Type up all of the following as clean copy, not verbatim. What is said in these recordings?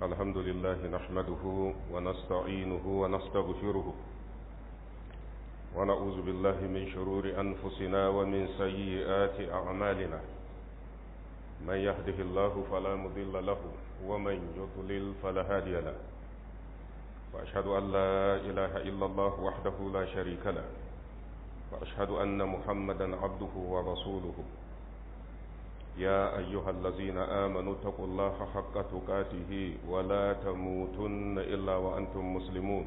الحمد لله نحمده ونستعينه ونستغفره ونعوذ بالله من شرور أنفسنا ومن سيئات أعمالنا من يهده الله فلا مضل له ومن يضلل فلا هادي له وأشهد أن لا إله إلا الله وحده لا شريك له وأشهد أن محمدا عبده ورسوله يا أيها الذين آمنوا اتقوا الله حق تقاته ولا تموتن إلا وأنتم مسلمون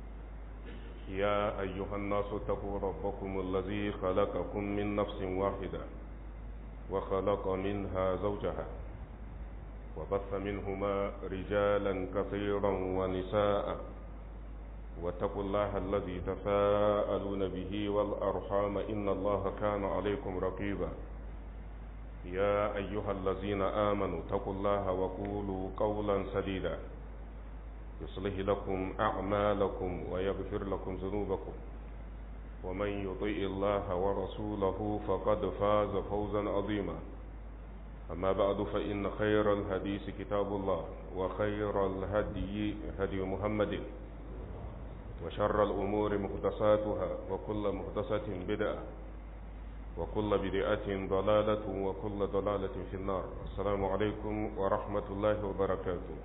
يا أيها الناس اتقوا ربكم الذي خلقكم من نفس واحدة وخلق منها زوجها وبث منهما رجالا كثيرا ونساء واتقوا الله الذي تساءلون به والأرحام إن الله كان عليكم رقيبا يا أيها الذين آمنوا اتقوا الله وقولوا قولا سديدا يصلح لكم أعمالكم ويغفر لكم ذنوبكم ومن يطيع الله ورسوله فقد فاز فوزا عظيما أما بعد فإن خير الحديث كتاب الله وخير الهدي هدي محمد وشر الأمور محدثاتها وكل محدثة بدعة وكل بدعة ضلالة وكل ضلالة في النار. السلام عليكم ورحمة الله وبركاته.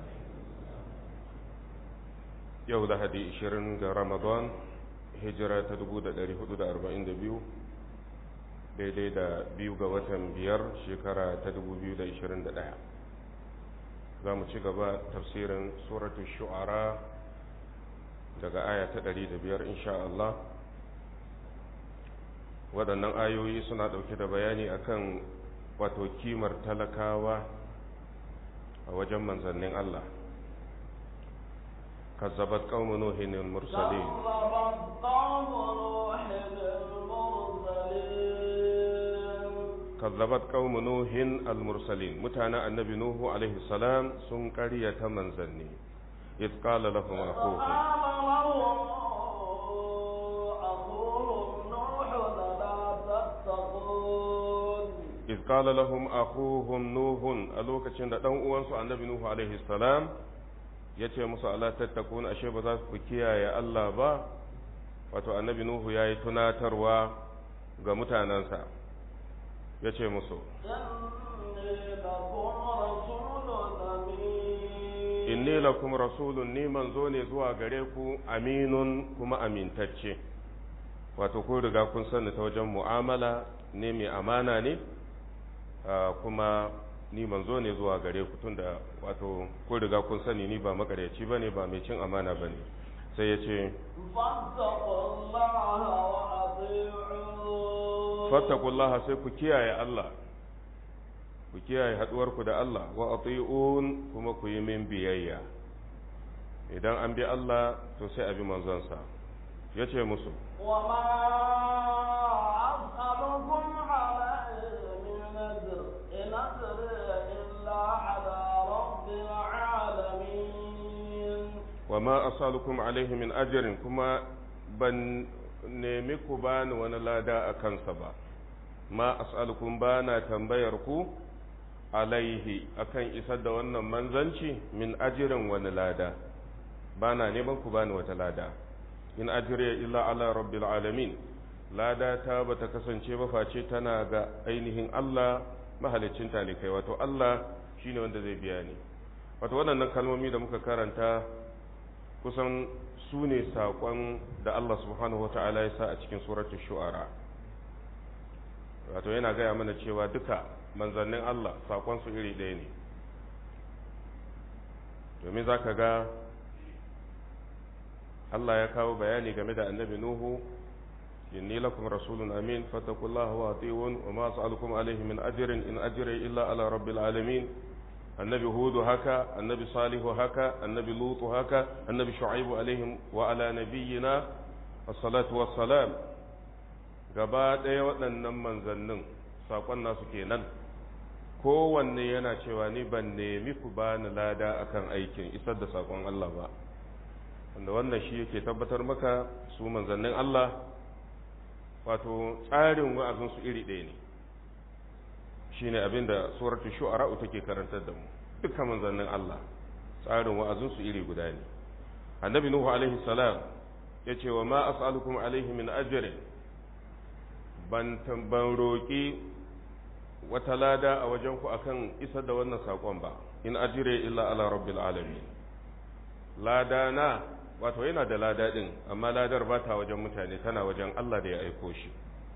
يوم هدي 20 رمضان هجرة تدبود 442 daidai da 2 ga watan 5 shekara ta 2021 za mu ci gaba tafsirin suratul shu'ara daga aya ta 105 insha Allah. waɗannan ayoyi suna ɗauke da bayani akan wato kimar talakawa a wajen manzannin Allah. kazzabat qaumu nuhin al-mursalin kazzabat qaumu nuhin al-mursalin mutanen annabi nuhu alaihi salam sun ƙaryata manzanni idh qala lahum aquhum إذ قال لهم أخوهم نوح ألوكشن دا دان uwansu annabi nuhu alaihi salam yace musu ala tattakun ashe ba za ku kiyaye Allah ba wato annabi nuhu yayi tunatarwa ga mutanansa yace musu inni lakum rasulun ni manzo ne zuwa gare ku aminun kuma amintacce wato ko riga kun sani ta wajen mu'amala ne mai amana ne kuma ni manzo ne zuwa gare ku tunda wato ko riga kun sani ni ba makaryaci bane ba mai cin amana bane sai ya ce fattaqullaha sai ku kiyaye Allah ku kiyaye haduwar ku da Allah wa ati'un kuma ku yi min biyayya idan an bi Allah to sai a bi manzonsa yace musu wa ma as'alukum alayhi min ajr in ajriya illa ala rabbil alamin wa ma as'alukum alayhi min ajrin kuma ban nemi ku bani wani lada a kansa ba ma as'alukum bana tambayar ku alaihi akan isar da wannan manzanci min ajrin wani lada bana neman ku bani wata lada in ajriya illa ala rabbil alamin lada ta bata kasance ba face tana ga ainihin Allah mahaliccin talikai wato Allah shine wanda zai biya ni wato waɗannan kalmomi da muka karanta kusan su ne saƙon da Allah subhanahu wata'ala ya sa a cikin suratul shu'ara wato yana gaya mana cewa duka manzannin Allah saƙon su iri ɗaya ne domin zaka ga Allah ya kawo bayani game da annabi Nuhu inni lakum rasulun amin fattaqullaha wa ati'un wa ma as'alukum alayhi min ajrin in ajri illa ala rabbil alamin annabi Hud haka annabi Salihu haka annabi Lut haka annabi Shu'aib alaihim wa ala nabiyyina as-salatu was-salam gaba ɗaya waɗannan manzannin sakon nasu kenan kowanne yana cewa ni ban nemi ku bani lada akan aikin isar da sakon Allah ba wanda wannan shi yake tabbatar maka su manzannin Allah wato tsarin wa'azinsu iri ɗaya ne shine abinda suratul shu'ara take karantar da mu dukkan manzannin Allah tsarin wa'azinsu iri guda ne. Annabi Nuhu alaihi salam ya ce wa ma as'alukum alaihi min ajrin, ban roƙi wata lada a wajen ku akan isar da wannan saƙon ba, in ajire illa ala rabbil alamin. Lada na wato yana da lada din, amma ladar ba ta wajen mutane, tana wajen Allah da ya aiko shi.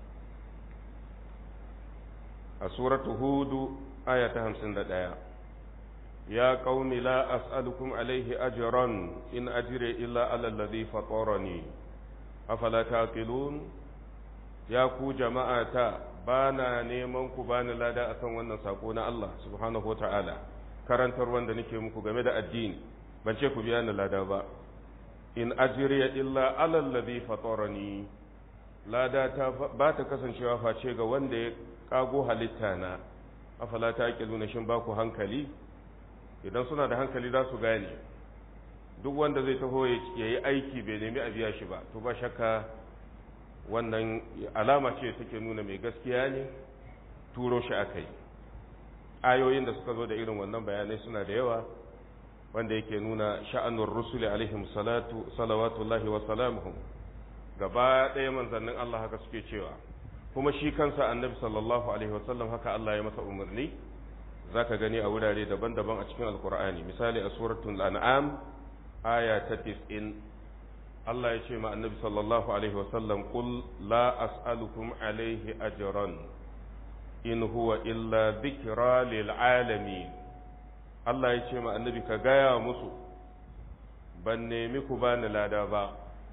A suratu hudu aya ta 51, ya qaumi la as'alukum alaihi ajran in ajire illa ala alladhi fatarani afala taqilun. Ya ku jama'ata, bana neman ku bani lada akan wannan sako na Allah subhanahu wata'ala, karantar wanda nake muku game da addini, ban ce ku biya ni lada ba. In ajriya illa ala alladhi fatarani, lada ta ba ta kasancewa face ga wanda ya kago halitta na. Afala taqiluna, shin ba ku hankali? Idan suna da hankali za su gane duk wanda zai taho ya yi aiki bai nemi a biya shi ba, to ba shakka wannan alama ce take nuna mai gaskiya ne, turo shi aka yi. Ayoyin da suka zo da irin wannan bayanai suna da yawa, wanda yake nuna sha'anur rusuli alaihim salawatullahi wa salamuhum, gaba ɗaya manzannin Allah haka suke cewa, kuma shi kansa annabi sallallahu alaihi wasallam haka Allah ya masa umarni. Zaka gani a wurare daban-daban a cikin alkur'ani, misali a suratul an'am aya ta 90, Allah ya ce ma annabi sallallahu alaihi wasallam, qul la as'alukum alaihi ajran in huwa illa dhikra lil alamin. Allah ya ce ma annabi ka gaya musu, ban nemi ku bani lada ba,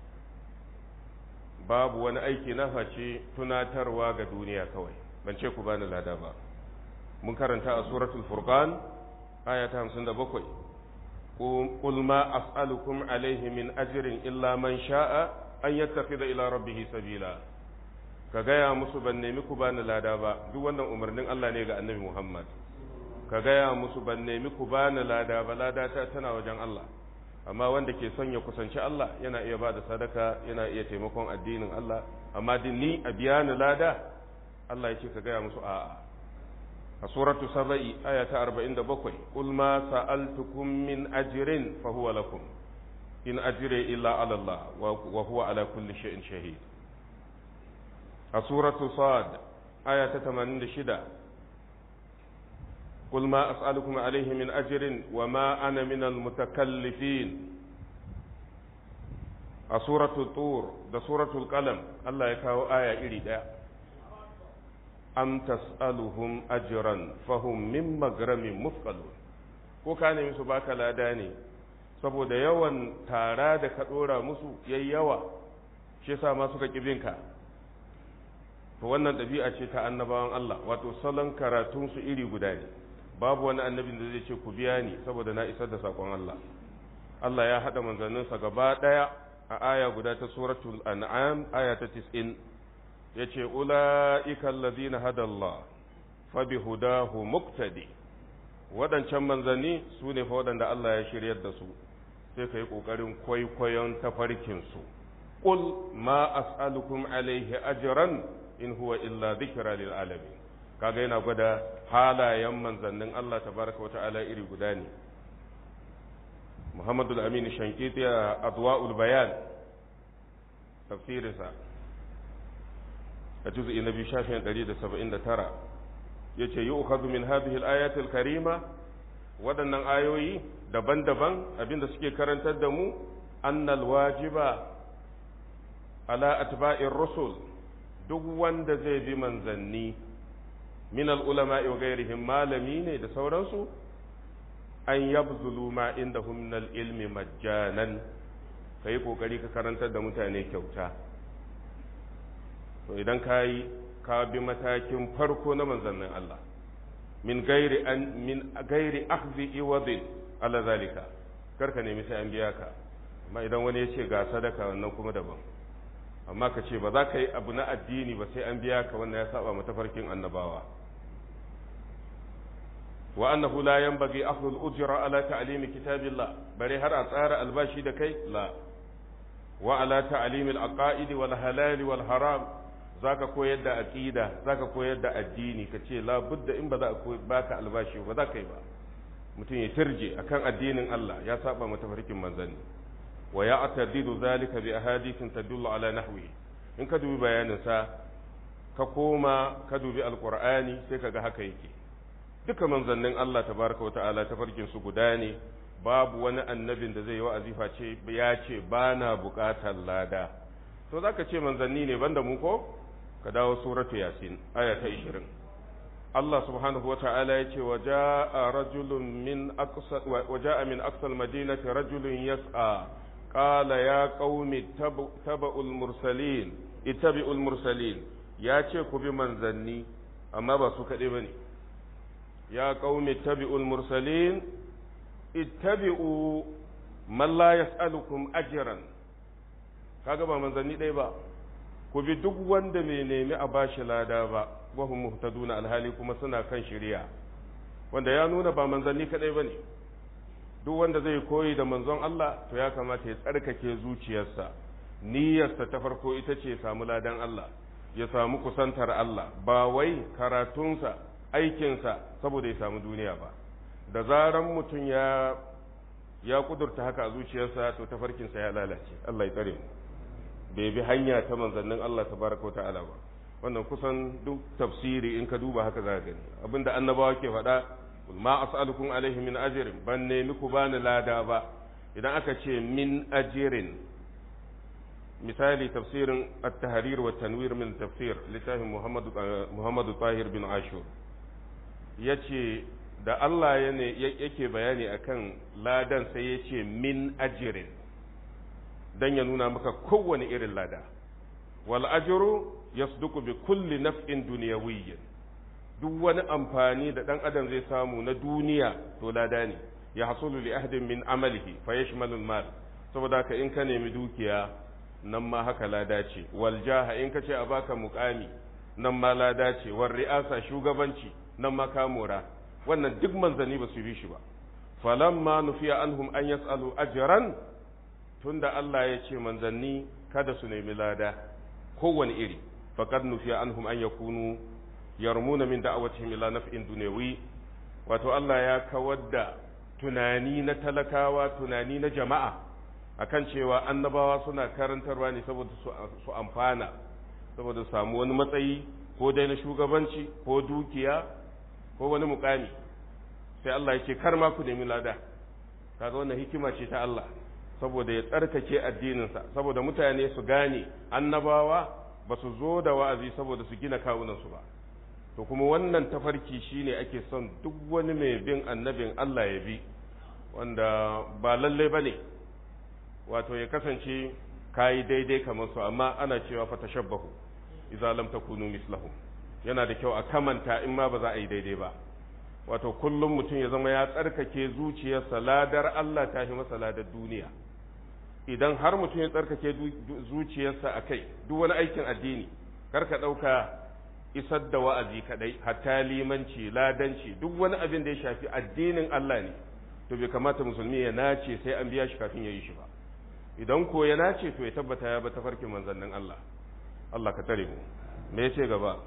babu wani aiki na face tunatarwa ga duniya kawai, ban ce ku bani lada ba. Mun karanta a suratul furqan aya ta 57, qul ma as'alukum alaihi min ajrin illa man sha'a an yattakhidha ila rabbih sabila. Ka gaya musu ban nemi ku bani lada ba, duk wannan umarnin Allah ne ga annabi Muhammad. Ka gaya musu ban nemi ku bani lada ba, lada ta tana wajen Allah, amma wanda ke son ya kusanci Allah yana iya ba da sadaka, yana iya taimakon addinin Allah, amma din ni a biya ni lada, Allah ya ce ka gaya musu a'a. A suratu saba'i aya ta 47, qul ma sa'altukum min ajrin fa huwa lakum in ajri illa ala Allah wa huwa ala kulli shay'in shahid. A suratu sad aya ta 86, qul ma as'alukum alayhi min ajrin wa ma ana min al-mutakallifin. A suratu tur da suratul qalam Allah ya kawo aya iri daya, am tas'aluhum ajran fahum min magramin mufqalun. Ko ka nemi su baka lada ne saboda yawan tara da ka dora musu yayi yawa, shi yasa ma suka kibinka. To wannan dabi'a ce ta annabawan Allah, wato salon karatun su iri guda ne, babu wani annabin da zai ce ku biya ni saboda na isar da sakon Allah. Allah ya hada manzanninsa gaba daya a aya guda ta suratul an'am aya ta 90, yace ula'ika allazina hadallah fa bihudahu muqtadi. Wadancan manzanni su ne fa wadanda Allah ya shiryar da su, sai kai kokarin kwaikwayon tafarkin su. Qul ma as'alukum alaihi ajran in huwa illa dhikra lil alamin. Kaga yana gwada halayen manzannin Allah tabaraka wa ta'ala iri guda ne. Muhammadu al-Amin Shankiti a Adwa'ul Bayan tafsirinsa a juz'i na 279 yace yu'khadhu min hadhihi al-ayati al-karima, wadannan ayoyi daban-daban abinda suke karantar da mu annal wajiba ala atba'ir rusul, duk wanda zai bi manzanni min al-ulama'i wa ghayrihim, malami ne da sauransu, an yabzulu ma indahum min al-ilmi majjanan, kai kokari ka karantar da mutane kyauta. To idan ka bi matakin farko na manzannin Allah, min gairi akhdhi iwadin ala zalika, karka nemi sai an biya ka. Amma idan wani ya ce ga sadaka, wannan kuma daban. Amma ka ce ba za ka yi abu na addini ba sai an biya ka, wannan ya saba matafarkin annabawa. Wa annahu la yanbaghi akhdhu al-ujra ala ta'limi kitabillah, bare har a tsara albashi da kai la. Wa ala ta'limi al-aqaid wal halal wal haram, zaka koyar da aqida, zaka koyar da addini, ka ce la budda in ba za a baka albashi ba za ka yi ba. mutum ya tirje akan addinin Allah ya saba mata farkin manzanni wa ya'tadidu zalika bi ahadithin tadullu ala nahwi in ka dubi bayanin sa ka koma ka dubi alqur'ani sai kaga haka yake duka manzannin Allah tabaraka wa ta'ala tafarkin su guda ne babu wani annabin da zai yi wa'azi face ya ce ba na buƙatar lada to zaka ce manzanni ne banda mu ko ka dawo suratu yasin aya ta 20 Allah subhanahu wa ta'ala ya ce waja'a min aqsal madinati rajulun yas'a qala ya qaumi ittabi'ul mursalin ya ce ku bi manzanni amma ba su kaɗai bane ya qaumi ittabi'ul mursalin ittabi'u man la yas'alukum ajran kaga ba manzanni ɗaya ba ku bi duk wanda bai nemi a bashi lada ba wahum muhtaduna alhali kuma suna kan shari'a wanda ya nuna ba manzanni kadai bane duk wanda zai koyi da manzon Allah to ya kamata ya tsarkake zuciyarsa niyyarsa ta farko ita ce ya samu ladan Allah ya samu kusantar Allah ba wai karatunsa aikinsa saboda ya samu duniya ba da zaran mutum ya kudurta haka a zuciyarsa to tafarkinsa ya lalace Allah ya tsare mu bai bi hanya ta manzannin Allah tabaraka ta'ala ba wannan kusan duk tafsiri in ka duba haka za ka gani abinda annabawa ke faɗa ma as'alukum alaihi min ajrin ban nemi ku bani lada ba idan aka ce min ajrin misali tafsirin at-tahrir wa tanwir min tafsir littafin Muhammadu Tahir bin Ashur yace da Allah yake bayani akan ladan sai yace min ajrin dan ya nuna maka kowane irin lada wal ajru yasduqu bi kulli naf'in dunyawiyyin duk wani amfani da dan adam zai samu na duniya to lada ne ya hasulu li ahdin min amalihi fa yashmalu mal saboda ka in ka nemi dukiya nan ma haka lada ce wal jaha in ka ce a baka muqami nan ma lada ce war ri'asa shugabanci nan ma ka mora wannan duk manzani ba su yi shi ba falamma nufiya anhum an yasalu ajran tunda Allah ya ce manzanni kada su nemi lada kowane iri faqad nufiya anhum an yakunu yarmuna min da'awatihim ila naf'in dunyawi wato Allah ya kawar da tunani na talakawa tunani na jama'a akan cewa annabawa suna karantarwa ne saboda su amfana saboda su samu wani matsayi ko dai na shugabanci ko dukiya ko wani mukami sai Allah ya ce kar ma ku nemi lada kaga wannan hikima ce ta Allah saboda ya tsarkake addininsa saboda mutane su gane annabawa ba su zo da wa'azi saboda su gina kawunansu ba to kuma wannan tafarki shine ake son duk wani mai bin annabin Allah ya bi wanda ba lalle bane wato ya kasance kayi daidai kamar su amma ana cewa fa tashabbahu idza lam takunu mislahum yana da kyau a kamanta in ma ba za a yi daidai ba wato kullum mutum ya zama ya tsarkake zuciyarsa ladar Allah ta fi masa ladar duniya idan har mutum ya tsarkake zuciyarsa a kai duk wani aikin addini kar ka ɗauka isar da wa'azi kaɗai hatta limanci ladanci duk wani abin da ya shafi addinin Allah ne to bai kamata musulmi ya nace sai an biya shi kafin ya yi shi ba idan ko ya nace to ya tabbata ya ba tafarkin manzannin Allah Allah ka tare mu me yace gaba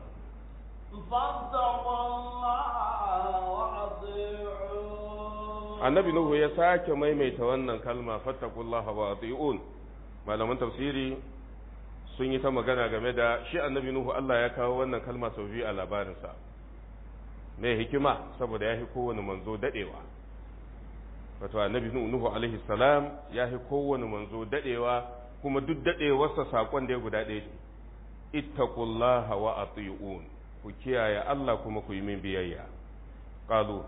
annabi nuhu ya sake maimaita wannan kalma fattaqullaha wa ati'un malaman tafsiri sun yi ta magana game da shi annabi nuhu Allah ya kawo wannan kalma sau biyu a labarinsa mai hikima saboda ya fi kowane manzo dadewa wato annabi nuhu alaihi salam ya fi kowane manzo dadewa kuma duk dadewarsa sakon da ya guda ɗaya ittaqullaha wa ati'un ku kiyaye Allah kuma ku yi min biyayya qalu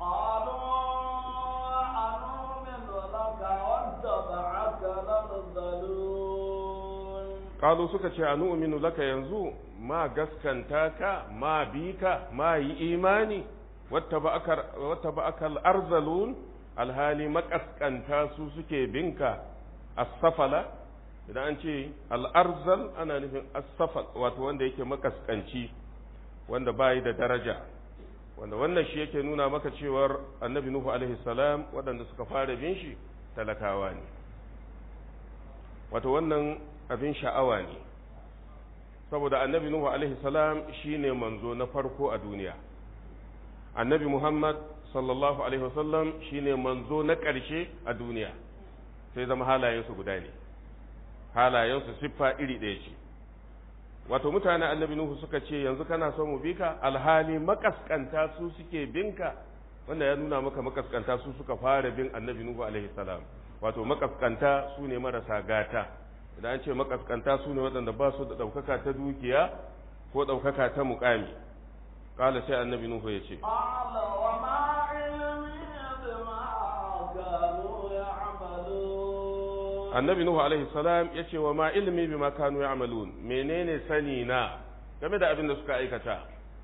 qalu suka ce anu'minu laka yanzu ma gaskanta ka ma bi ka ma yi imani wattaba'aka al-arzalun alhali makaskanta su suke binka as-safala idan an ce al-arzal ana nufin as-safal wato wanda yake makaskanci wanda bai da daraja wanda wannan shi yake nuna maka cewar annabi nuhu alaihi salam waɗanda suka fara bin shi talakawa ne wato wannan abin sha'awa ne saboda annabi nuhu alaihi salam shine manzo na farko a duniya annabi muhammad sallallahu alaihi wasallam shine manzo na ƙarshe a duniya, sai zama halayensu guda ne, halayensu siffa iri ɗaya ce. Wato mutane annabi Nuhu suka ce yanzu kana son mu bi ka, alhali makaskanta su suke binka. Wanda ya nuna maka makaskanta su suka fara bin annabi Nuhu alaihi salam. Wato makaskanta su ne marasa gata, idan an ce makaskanta su ne waɗanda ba su da ɗaukaka ta dukiya ko ɗaukaka ta muƙami. Kala sai annabi Nuhu ya ce, annabi Nuhu alaihi salam ya ce wa ma ilmi bima kanu ya'malun, menene sani na game da abin da suka aikata.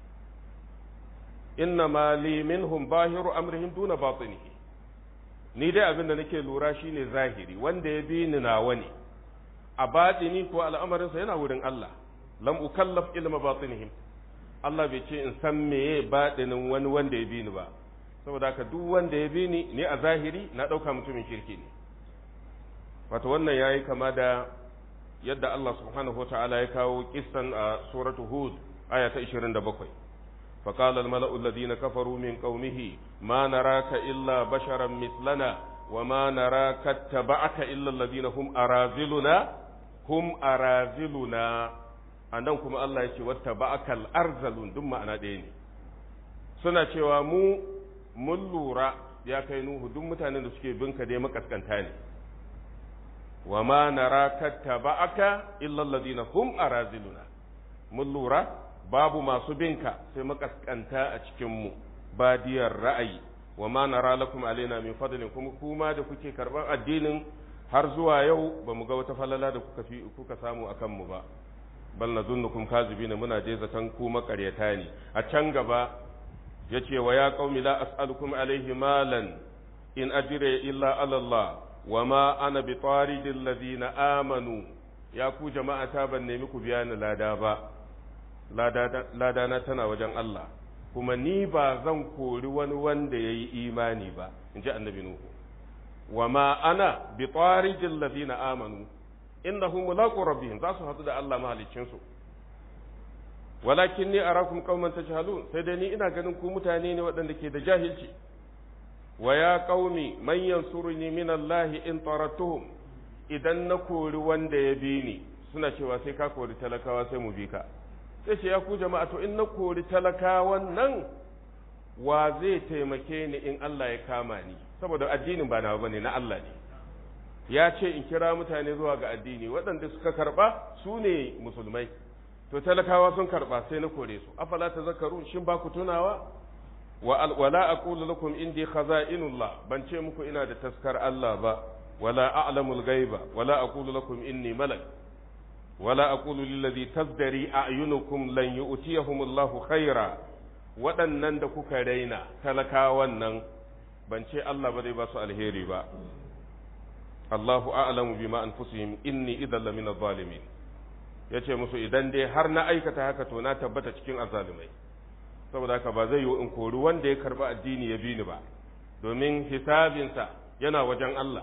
Inna ma li minhum bahiru amrihim duna batinihi, ni dai abin da nake lura shine zahiri, wanda ya bi ni nawa ne, a batini ko al'amarinsa yana wurin Allah. Lam ukallaf ilma batinihim, Allah bai ce in san meye batinin wani wanda ya bi ni ba, saboda haka duk wanda ya bi ni a zahiri na ɗauka mutumin kirki ne. Wato wannan yayi kama da yadda Allah subhanahu wa ta'ala ya kawo kissan a suratu Hud aya ta 27. فقال الملأ الذين كفروا من قومه ما نراك إلا بشرا مثلنا وما نراك اتبعك إلا الذين هم أرازلنا annan kuma Allah ya ce wattaba'akal arzalun, duk ma'ana ɗaya ne. Suna cewa mun lura ya kai Nuhu, duk mutanen da suke binka dai makaskanta ne. Wa ma naraka taba'aka illa alladhina hum araziluna, mun lura babu masu binka sai makaskanta a cikin mu, badiyar ra'ayi. Wa ma nara lakum alaina min fadlin, kuma da kuke karban addinin har zuwa yau ba mu ga wata falala da kuka samu akan mu ba. Bal nazunnukum kazibina, muna je zaton ku makaryata ne. A can gaba yace wa ya qaumi la as'alukum alaihi malan in ajriya illa ala Allah wa ma ana bi taridil ladina amanu. Ya ku jama'a ta ban nemi ku biya ni lada ba, lada na tana wajen Allah, kuma ni ba zan kori wani wanda yayi imani ba, inji annabi Nuhu. Wa ma ana bi taridil ladina amanu innahum mulaqu rabbihim, za su hadu da Allah mahaliccin su. Walakin ni arakum qauman tajhalun, sai dai ni ina ganin ku mutane ne waɗanda ke da jahilci. Wa ya qaumi man yansuruni min Allah in tarattuhum, idan na kori wanda ya bi ni, suna cewa sai ka kori talakawa sai mu bi ka. Sai ce ya ku jama'a, to in na kori talakawan nan wa zai taimake ni in Allah ya kama ni, saboda addinin ba nawa bane, na Allah ne. Ya ce in kira mutane zuwa ga addini, waɗanda suka karɓa su ne musulmai, to talakawa sun karɓa sai na kore su. Afala tazakkarun, shin ba ku tunawa? Wala aqulu lakum indi khaza'inullah, ban ce muku ina da taskar Allah ba, wala a'lamul ghaiba, wala aqulu lakum inni malak, wala aqulu lil ladhi tazdari a'yunukum lan yu'tiyahumullahu khaira. Waɗannan da kuka raina talakawan nan, ban ce Allah ba zai ba su alheri ba. Allahu a'lamu bima anfusihim inni idhan lamina zalimin. Yace musu idan dai har na aikata haka to na tabbata cikin azzalumai, saboda haka ba zai yi in kori wanda ya karba addini ya bi ni ba, domin hisabinsa yana wajen Allah.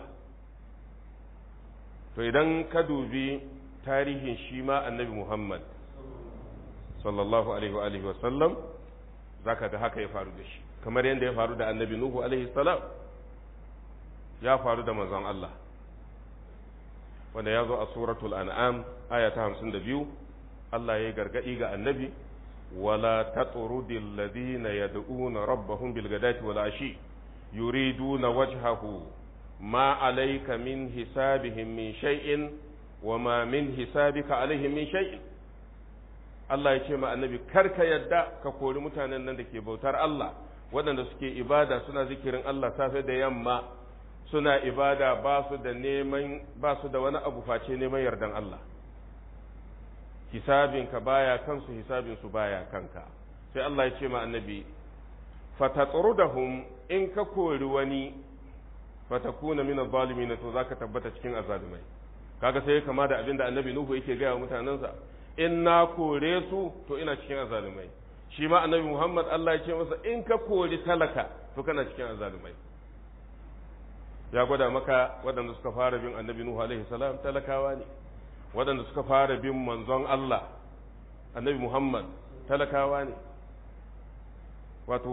To idan ka dubi tarihin shi ma annabi Muhammad sallallahu alaihi wa alihi wa sallam, zaka ga haka ya faru da shi, kamar yadda ya faru da annabi Nuhu alaihi salam, ya faru da manzon Allah, wanda ya zo a suratul an'am aya ta 52. Allah ya yi gargadi ga annabi, wala tatrudil ladina yad'una rabbahum bil ghadati wal ashi yuriduna wajhahu ma alayka min hisabihim min shay'in wa ma min hisabika alaihim min shay'in. Allah ya ce ma annabi, karka yadda ka kori mutanen nan da ke bautar Allah, waɗanda suke ibada suna zikirin Allah safe da yamma, suna ibada ba su da wani abu face neman yardan Allah. Hisabinka baya kansu, hisabinsu baya kanka. Sai Allah ya ce ma annabi, fatatrudahum, in ka kori wani, fatakuna min adh-dhalimin, to zaka tabbata cikin azalumai. Kaga sai kama da abinda annabi Nuhu yake gaya wa mutanansa, in na kore su to ina cikin azalumai. Shi ma annabi Muhammad Allah ya ce masa, in ka kori talaka to kana cikin azalumai. Ya gwada maka waɗanda suka fara bin annabi Nuhu alaihi salam talakawa ne, waɗanda suka fara bin manzon Allah annabi Muhammad talakawa ne. Wato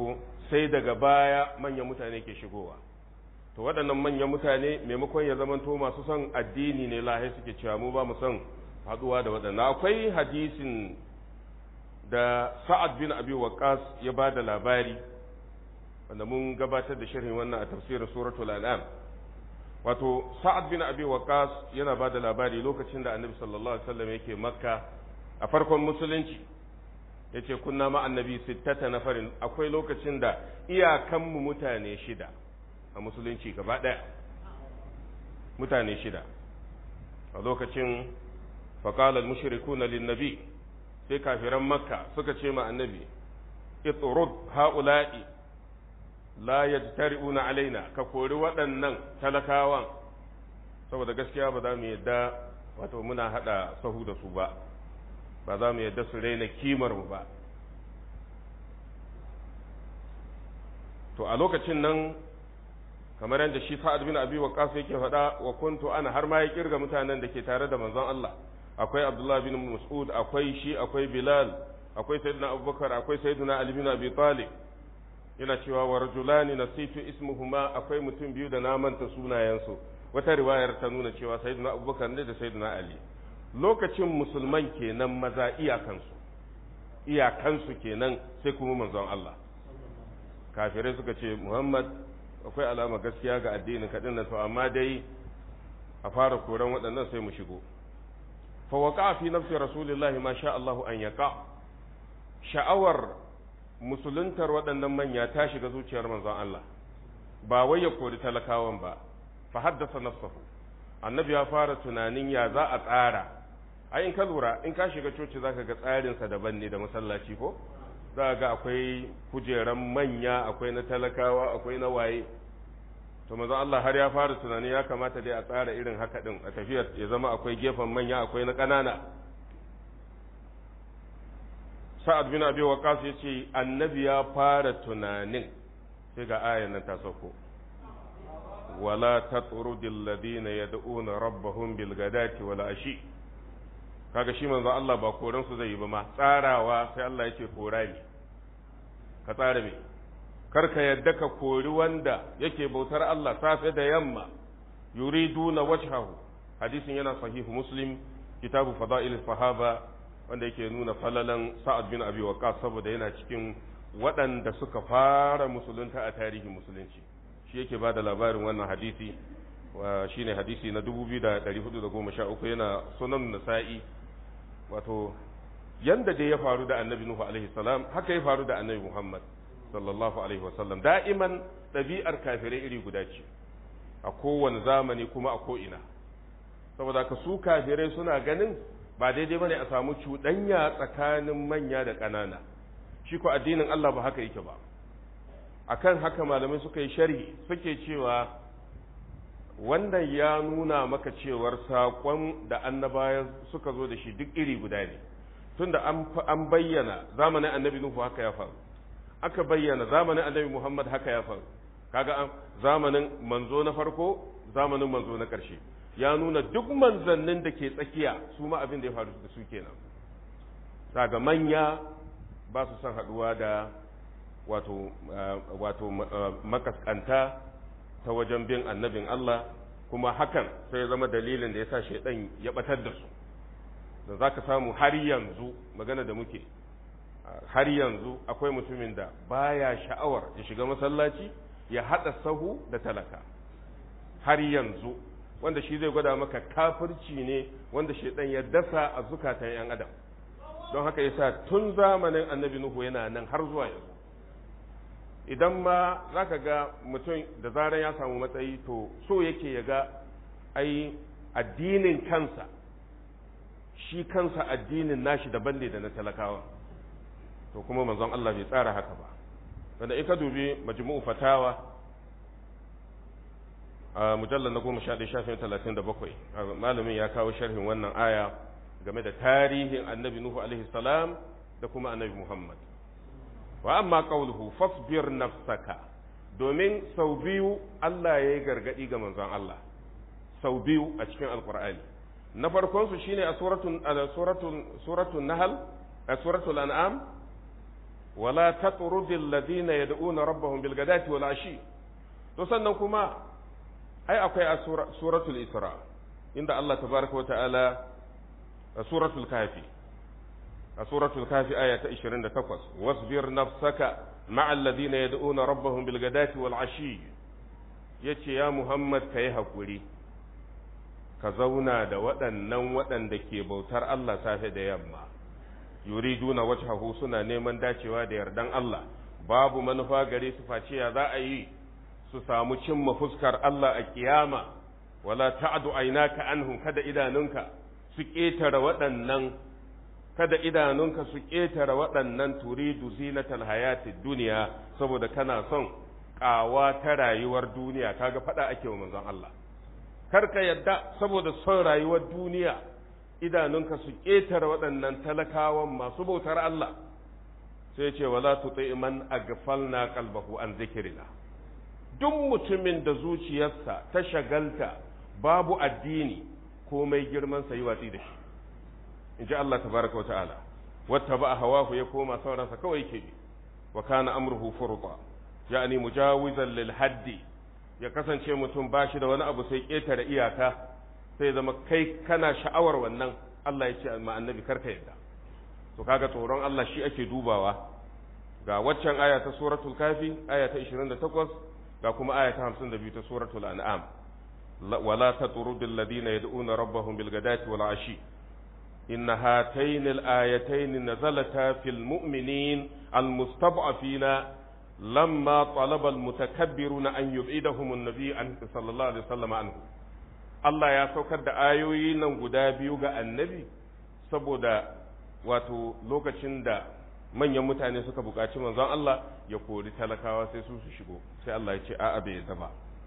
sai daga baya manyan mutane ke shigowa. To waɗannan manyan mutane maimakon ya zamanto masu son addini ne lahai suke cewa mu ba mu son haɗuwa da waɗannan. Akwai hadisin da Sa'ad bin Abi Waqqas ya ba da labari wanda mun gabatar da sharhin wannan a tafsirin suratul an'am. Wato Sa'ad bin Abi Waqqas yana ba da labari lokacin da Annabi sallallahu alaihi wasallam yake Makka a farkon musulunci, yace kunna ma annabi 6 nafarin, akwai lokacin da iyakan mu mutane 6 a musulunci gaba daya, mutane 6 a lokacin. faqala al-mushrikuna lin-nabi, sai kafiran Makka suka ce ma annabi itrud haula'i la yajtari'una alaina, ka kori waɗannan talakawan saboda gaskiya ba za mu yadda wato muna hada sahu da su ba za mu yadda su raina kimar mu ba. To a lokacin nan kamar yadda shi Sa'ad bin Abi Waqqas yake faɗa, wa kuntu ana, har ma ya kirga mutanen da ke tare da manzon Allah, akwai Abdullah bin Mas'ud, akwai shi, akwai Bilal, akwai Sayyidina Abubakar, akwai Sayyidina Ali bin Abi Talib. Yana cewa wa rajulani nasitu ismuhuma, akwai mutum biyu da na manta sunayensu. Wata riwayar ta nuna cewa Sayyidina Abubakar ne da Sayyidina Ali. Lokacin musulman kenan maza iyakansu kenan, sai kuma manzon Allah. Kafirai suka ce Muhammad akwai alama gaskiya ga addinin kaɗin nan, to amma dai a fara koran waɗannan sai mu shigo. Fa waqa fi nafsi rasulillahi ma sha Allahu an yaqa, sha'awar musuluntar waɗannan manya ta shiga zuciyar manzon Allah, ba wai ya kori talakawan ba. Fa haddasa nafsahu, annabi ya fara tunanin ya za a tsara. Ai in ka lura, in ka shiga coci zaka ga tsarinsa daban ne da masallaci ko? Za ga akwai kujeran manya, akwai na talakawa, akwai na waye. To manzo Allah har ya fara tunani ya kamata dai a tsara irin haka din, a tafiyar ya zama akwai gefen manya, akwai na ƙanana. Sa'ad bin Abi Waqqas yace annabi ya fara tunanin, sai ga ayan nan ta sauko. wala tatrudil ladina yad'una rabbahum bil ghadati wal ashi. Kaga shi manzo Allah ba koran su zai yi ba ma, tsarawa sai Allah yake kora ne. Ka tsara me? Kar ka yadda ka kori wanda yake bautar Allah safe da yamma, yuriduna wajhahu. Hadisin yana sahihu Muslim, kitabu fada'il sahaba, wanda yake nuna falalan Sa'ad bin Abi Waqqas saboda yana cikin waɗanda suka fara musulunta a tarihin musulunci. Shi yake ba da labarin wannan hadisi, shine hadisi na 2413, yana sunan Nasa'i. Wato yanda dai ya faru da Annabi Nuhu alaihi salam, haka ya faru da Annabi Muhammad sallallahu alaihi wasallam. Da'iman ɗabi'ar kafirai iri guda ce a kowane zamani kuma a ko'ina. Saboda ka su kafirai suna ganin ba daidai bane a samu cuɗanya tsakanin manya da ƙanana. Shi ko addinin Allah ba haka yake ba. Akan haka malamai suka yi sharhi, suke cewa wannan ya nuna maka cewar saƙon da annabawa suka zo da shi duk iri guda ne. Tunda an bayyana zamanin Annabi Nuhu haka ya faru, aka bayyana zamanin Annabi Muhammad haka ya faru. Kaga zamanin manzo na farko, zamanin manzo na ƙarshe, ya nuna duk manzannin da ke tsakiya su ma abin da ya faru da su kenan. Daga manya ba su son haɗuwa da wato makaskanta ta wajen bin annabin Allah, kuma hakan sai zama dalilin da ya sa shaidan ya batar da su. Da za ka samu har yanzu magana da muke, har yanzu akwai mutumin da baya sha'awar ya shiga masallaci ya haɗa sahu da talaka, har yanzu, wanda shi zai gwada maka kafirci ne wanda shaidan ya dasa a zukatan 'yan adam. Don haka yasa tun zamanin Annabi Nuhu yana nan har zuwa yanzu. Idan ma za ka ga mutum da zarar ya samu matsayi, to so yake ya ga ai addinin kansa, shi kansa addinin nashi daban ne da na talakawa. To kuma manzon Allah bai tsara haka ba. Wanda in ka dubi majmu'u fatawa a mujallar na 11 malamin ya kawo sharhin wannan aya game da tarihin Annabi Nuhu alaihi salam da kuma Annabi Muhammad. Wa amma qawluhu fasbir nafsaka, domin sau biyu Allah ya yi gargadi ga manzon Allah, sau biyu a cikin alqur'ani. Na farkon su shine a suratul nahl, a suratul an'am, wala tatrudil ladina yad'una rabbahum bil ghadati wal ashi. To sannan kuma ai akwai a suratul isra inda Allah tabaraka wa ta'ala a suratul kafi aya ta 28 wasbir nafsaka ma'a alladhina yad'una rabbahum bil ghadati wal ashi. Yace ya Muhammad kai hakuri ka zauna da waɗanda ke bautar Allah safe da yamma yuriduna wajhahu suna neman dacewa da yardan Allah babu manufa gare su face ya za a yi su samu cimma fuskar Allah a kiyama wala ta'du aynaka anhum kada idanunka su ƙetare waɗannan turidu zinatal hayatid duniya saboda kana son ƙawa ta rayuwar duniya kaga fada ake wa manzon Allah kar ka yadda saboda son rayuwar duniya idanunka su ƙetare waɗannan talakawan masu bautar Allah sai ce wala tuti man aghfalna qalbahu an zikrina duk mutumin da zuciyarsa ta shagalta babu addini komai girman sa yi watsi da shi inji Allah tabaraka wa ta'ala wattaba hawahu ya koma sauransa kawai ke wa kana amruhu furta yani mujawizan lil haddi ya kasance mutum ba shi da wani abu sai ƙetare iyaka sai zama kai kana sha'awar wannan Allah ya ce ma annabi karka yadda to kaga tsoron Allah shi ake dubawa ga waccan aya ta suratul kafi aya ta 28 ga kuma aya ta 52 ta suratul an'am wala tatrudul ladina yad'una rabbahum bil ghadati wal ashi inna hatayn al ayatayn nazalata fil mu'minin al mustad'afina لما طلب المتكبرون أن يبعدهم النبي صلى الله عليه وسلم عنه Allah ya saukar da ayoyi nan guda biyu ga annabi saboda wato lokacin da manyan mutane suka buƙaci manzon Allah ya kori talakawa sai su shigo sai Allah ya ce a'a bai yadda ba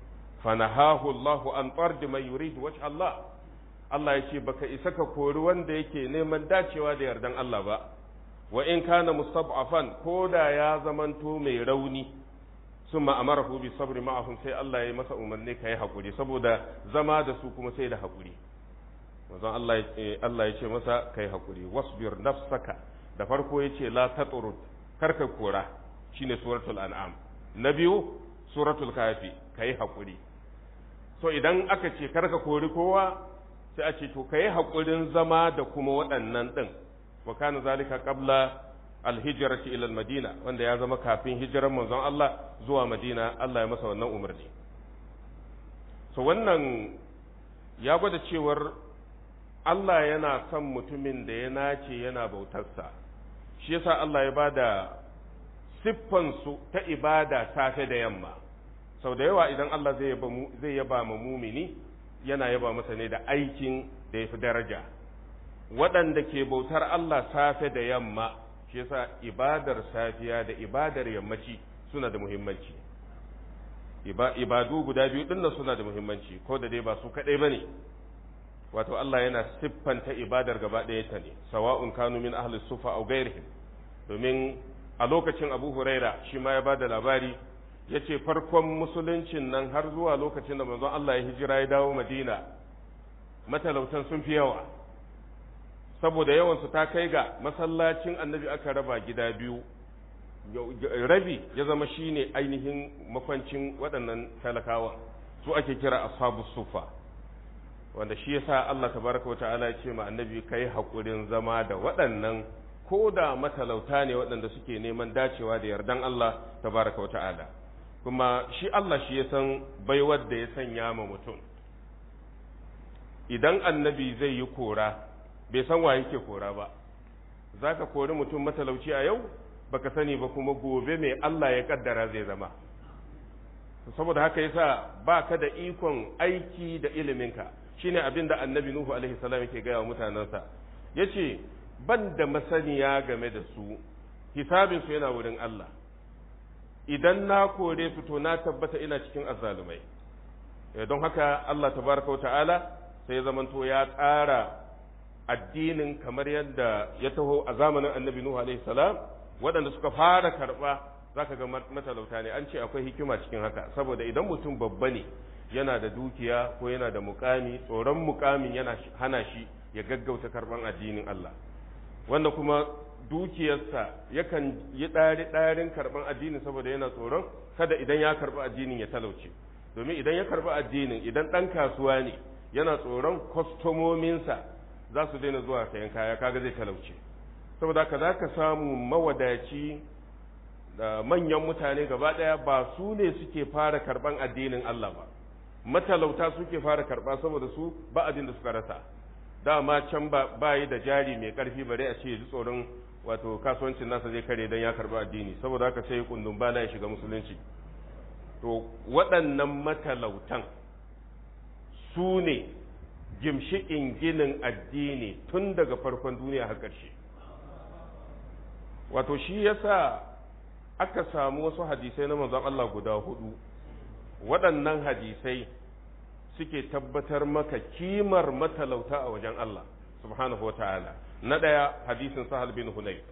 fanahahu Allahu an tardi man yurid wajh Allah Allah ya ce baka isa ka kori wanda yake neman dacewa da yardan Allah ba wa in kana mustab'afan ko da ya zamanto mai rauni summa amarahu bi sabri ma'ahum sai Allah ya masa umarni kai hakuri saboda zama da su kuma sai da hakuri manzon Allah ya ce masa kai hakuri wasbir nafsaka da farko yace la tatrud karka kora shine suratul an'am na biyu suratul kafi kai hakuri so idan aka ce karka kori kowa sai a ce to kai hakurin zama da kuma waɗannan din wa kana zalika qabla al-hijrati ila al-madina wanda ya zama kafin hijiran manzon Allah zuwa Madina Allah ya masa wannan umarni so wannan ya gwada cewar Allah yana son mutumin da ya nace yana bautarsa shi yasa Allah ya bada siffan su ta ibada safe da yamma sau da yawa idan Allah zai yaba ma mumini yana yaba masa ne da aikin da ya fi daraja waɗanda ke bautar Allah safe da yamma shi yasa ibadar safiya da ibadar yammaci suna da muhimmanci ibadu guda biyu dinnan suna da muhimmanci ko da dai ba su kaɗai ba ne wato Allah yana siffanta ibadar gaba ɗaya ta ne sawa'un kanu min ahli sufa aw ghairihim domin a lokacin Abu Huraira shi ma ya bada labari yace farkon musuluncin nan har zuwa lokacin da manzon Allah ya hijira ya dawo Madina matalautan sun fi yawa saboda yawansu ta kai ga masallacin annabi aka raba gida biyu rabi ya zama shine ainihin makwancin waɗannan talakawa su ake kira ashabus sufa wanda shi yasa Allah tabaraka wa ta'ala ya ce ma annabi kai hakurin zama da waɗannan ko da matalauta ne waɗanda suke neman dacewa da yardan Allah tabaraka wa ta'ala kuma shi Allah shi ya san baiwar da ya sanya ma mutum idan annabi zai yi kora bai san wa yake kora ba za ka kori mutum matalauci a yau baka sani ba kuma gobe mai Allah ya kaddara zai zama saboda haka yasa ba ka da ikon aiki da iliminka shine abin da annabi Nuhu alaihi salam yake gaya wa mutanensa yace ban da masaniya game da su hisabin su yana wurin Allah idan na kore su to na tabbata ina cikin azzalumai don haka Allah tabaraka wa ta'ala sai ya zamanto ya tsara addinin kamar yadda ya taho a zamanin annabi Nuhu alaihi salam waɗanda suka fara karɓa zaka ga matalauta ne an ce akwai hikima cikin haka saboda idan mutum babba ne yana da dukiya ko yana da mukami tsoron mukamin yana hana shi ya gaggauta karɓan addinin Allah wannan kuma dukiyarsa yakan yi ɗarin karɓar addinin saboda yana tsoron kada idan ya karɓi addinin ya talauce domin idan ya karɓi addinin idan ɗan kasuwa ne yana tsoron kwastomominsa za su daina zuwa sayan kaya kaga zai talauce saboda ka za ka samu mawadaci da manyan mutane gaba ɗaya ba su ne suke fara karɓan addinin Allah ba matalauta suke fara karɓa saboda su ba abin da suka rasa dama can ba yi da jari mai ƙarfi bare a ce ji tsoron wato kasuwancin nasa zai kare don ya karɓi addini saboda haka sai kundin bana ya shiga musulunci to waɗannan matalautan su ne gimshiƙin ginin addini tun daga farkon duniya har ƙarshe wato shi yasa aka samu wasu hadisai na manzon Allah guda 4 waɗannan hadisai suke tabbatar maka kimar matalauta a wajen Allah subhanahu wa ta'ala na ɗaya hadisin Sahal bin Hunayf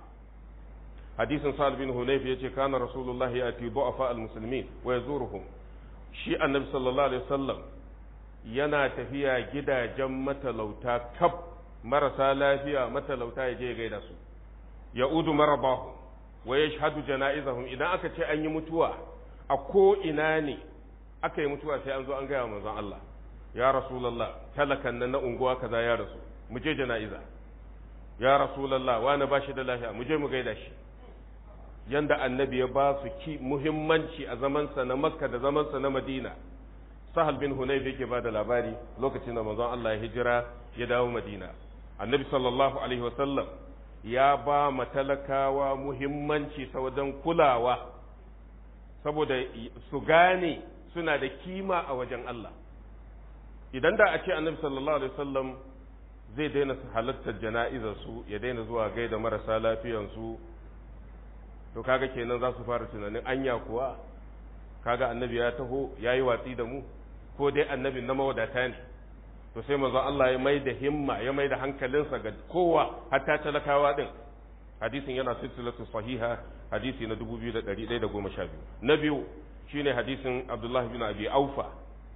yace kana rasulullahi yati du'afa al-muslimin wa yazuruhum shi annabi sallallahu alaihi wasallam yana tafiya gidajen matalauta kaf marasa lafiya matalauta ya je ya gaida su ya'udu marabahu wa yashhadu janaizahum idan aka ce an yi mutuwa a ko ina ne aka yi mutuwa sai an zo an gaya manzon Allah ya rasulullah talakan nan na unguwa kaza ya rasu mu je janaiza ya rasulullah wani bashi da lafiya mu je mu gaida shi yanda annabi ya ba su muhimmanci a zamansa na makka da zamansa na madina sahal bin hunayf yake ba da labari lokacin da manzon Allah ya hijira ya dawo madina annabi sallallahu alaihi wasallam ya ba matalakawa muhimmanci ta wajen kulawa saboda su gane suna da kima a wajen Allah idan da a ce annabi sallallahu alaihi wasallam zai daina halartar jana'izar su ya daina zuwa gaida marasa lafiyan su to kaga kenan za su fara tunanin anya kuwa kaga annabi ya taho yayi watsi da mu ko dai annabi na mawadata ne to sai manzo Allah ya mai da himma ya mai da hankalinsa ga kowa hatta talakawa din hadisin yana silsilatu sahiha hadisi na 2112 na biyu shine hadisin Abdullah bin Abi Aufa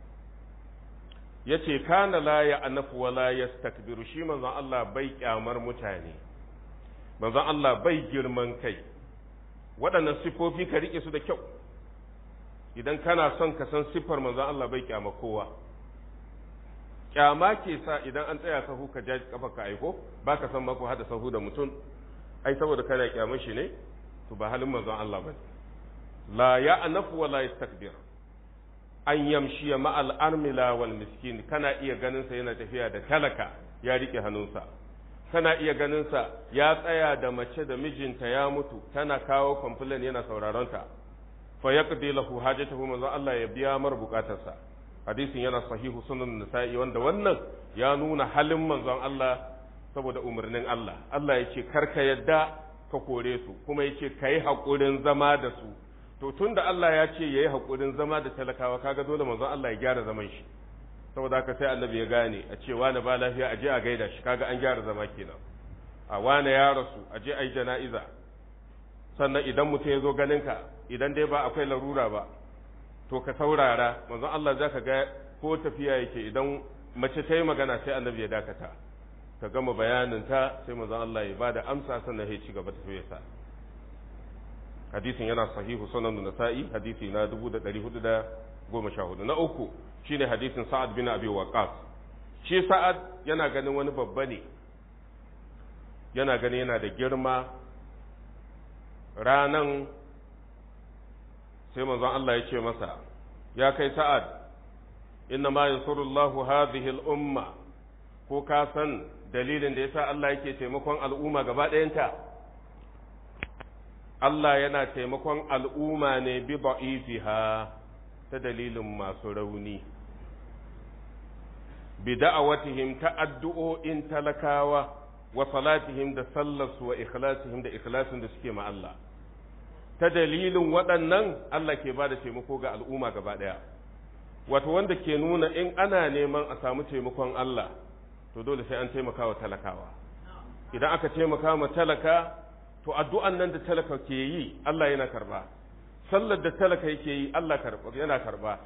yace kana la ya'nafu wa la yastakbiru shi manzo Allah bai kyamar mutane manzo Allah bai girman kai waɗannan sifofi ka rike su da kyau idan kana son ka san siffar manzo Allah bai kyama kowa kyama ke sa idan an tsaya sahu ka ja kafa ka aiko baka san mako hada sahu da mutum ai saboda kana kyamar shi ne to ba halin manzon Allah bane la ya'nafu wa la yastakbir an yamshi ma'al armila wal miskin kana iya ganin sa yana tafiya da talaka ya rike hannunsa kana iya ganin sa ya tsaya da mace da mijinta ya mutu tana kawo complaint yana sauraron ta fa yaqdi lahu hajatahu manzon Allah ya biya mar bukatarsa hadisin yana sahihu sunan nasa'i wanda wannan ya nuna halin manzon Allah saboda umarnin Allah Allah ya ce karka yadda ka kore su kuma ya ce ka yi haƙurin zama da su to tun da Allah ya ce ya yi haƙurin zama da talakawa kaga dole manzon Allah ya gyara zaman shi saboda haka sai annabi ya gane a ce wani ba lafiya a je a gaida shi kaga an gyara zama kenan a wani ya rasu a je a yi jana'iza sannan idan mutum ya zo ganin ka idan dai ba akwai larura ba to ka saurara manzon Allah za ka ga ko tafiya yake idan mace ta yi magana sai annabi ya dakata ta gama bayaninta sai manzon Allah ya bada amsa sannan ya ci gaba tafiyarsa hadisin yana sahihu sunan nasa'i hadisi na 1414 na uku shine hadisin sa'ad bin abi waqas shi sa'ad yana ganin wani babba ne yana ganin yana da girma ranan sai manzon Allah ya ce masa ya kai sa'ad inna ma yansurullahu hadhihi al-umma ko ka san dalilin da yasa Allah yake taimakon al'umma gaba ɗayanta Allah yana taimakon al'umma ne bi da'ifiha ta dalilin masu rauni bi da'awatihim ta addu'o'in talakawa wa salatihim da sallarsu wa ikhlasihim da ikhlasin da suke ma Allah ta dalilin waɗannan Allah ke ba da taimako ga al'umma gaba ɗaya wato wanda ke nuna in ana neman a samu taimakon Allah to dole sai an taimaka wa talakawa idan aka taimaka ma talaka to addu'an nan da talaka ke yi Allah yana karba sallar da talaka yake yi Allah yana karba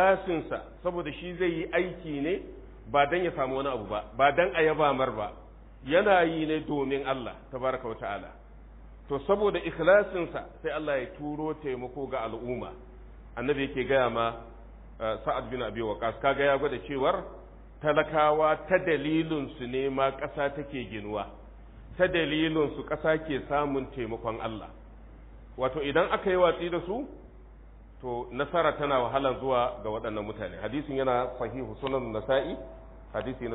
ikhlasinsa saboda shi zai yi aiki ne ba dan ya samu wani abu ba ba dan a yaba mar ba yana yi ne domin Allah tabaraka wa ta'ala. To saboda ikhlasinsa sai Allah ya turo taimako ga al'umma. Annabi yake gaya ma Sa'ad bin Abi Waqqas, kaga ya gwada cewar talakawa ta dalilin su ne ma ƙasa take ginuwa, ta dalilin su ƙasa ke samun taimakon Allah. Wato idan aka yi watsi da su to nasara tana wahala zuwa ga waɗannan mutane. Hadisin yana sahihu sunan Nasa'i, hadisi na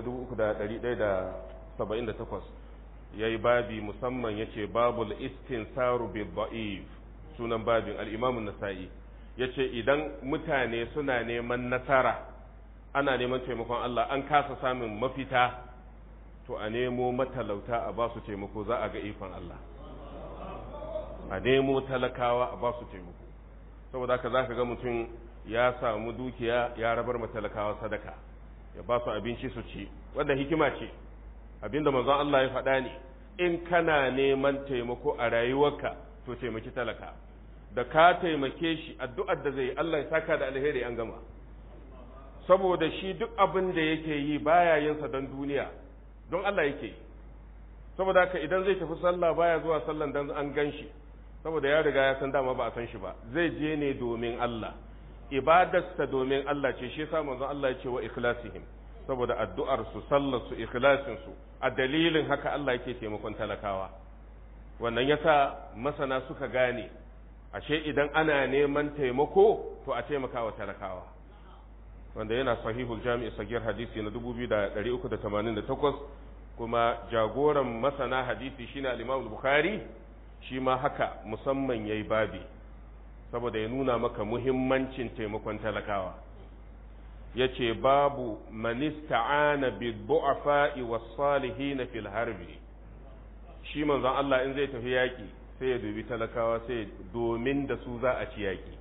3178. Yayi babi musamman yace babul istinsaru bil da'if, sunan babin al-Imam an-Nasa'i. Yace idan mutane suna neman nasara, ana neman taimakon Allah, an kasa samun mafita, to a nemo matalauta a ba su taimako, za a ga ikon Allah. A nemo talakawa a ba su taimako. Saboda haka zaka ga mutum ya samu dukiya ya rabar matalakawa sadaka, ya ba su abinci su ci, wanda hikima ce. Abinda manzon Allah ya faɗa ne, in kana neman taimako a rayuwarka to taimaki talaka. Da ka taimake shi, addu'ar da zai Allah ya saka da alheri, an gama. Saboda shi duk abin da yake yi baya yin sa don duniya, don Allah yake yi. Saboda haka idan zai tafi sallah baya zuwa sallan dan an gan shi, saboda ya riga ya san dama ba a san shi ba, zai je ne domin Allah. Ibadarsa domin Allah ce, shi yasa manzon Allah ya ce wa ikhlasihim, saboda addu'ar su, sallar su, ikhlasin su, a dalilin haka Allah yake taimakon talakawa. Wannan yasa masana suka gane ashe idan ana neman taimako to a taimaka wa talakawa, wanda yana sahihul jami'i sagir hadisi na 2388. Kuma jagoran masana hadisi shine al-Imam Bukhari, shi ma haka musamman yayi babi saboda ya nuna maka muhimmancin taimakon talakawa. Yace babu man ista'ana bid-du'afa'i was-salihin fil harbi. Shi manzon Allah in zai tafi yaki sai ya dubi talakawa, sai domin da su za a ci yaki,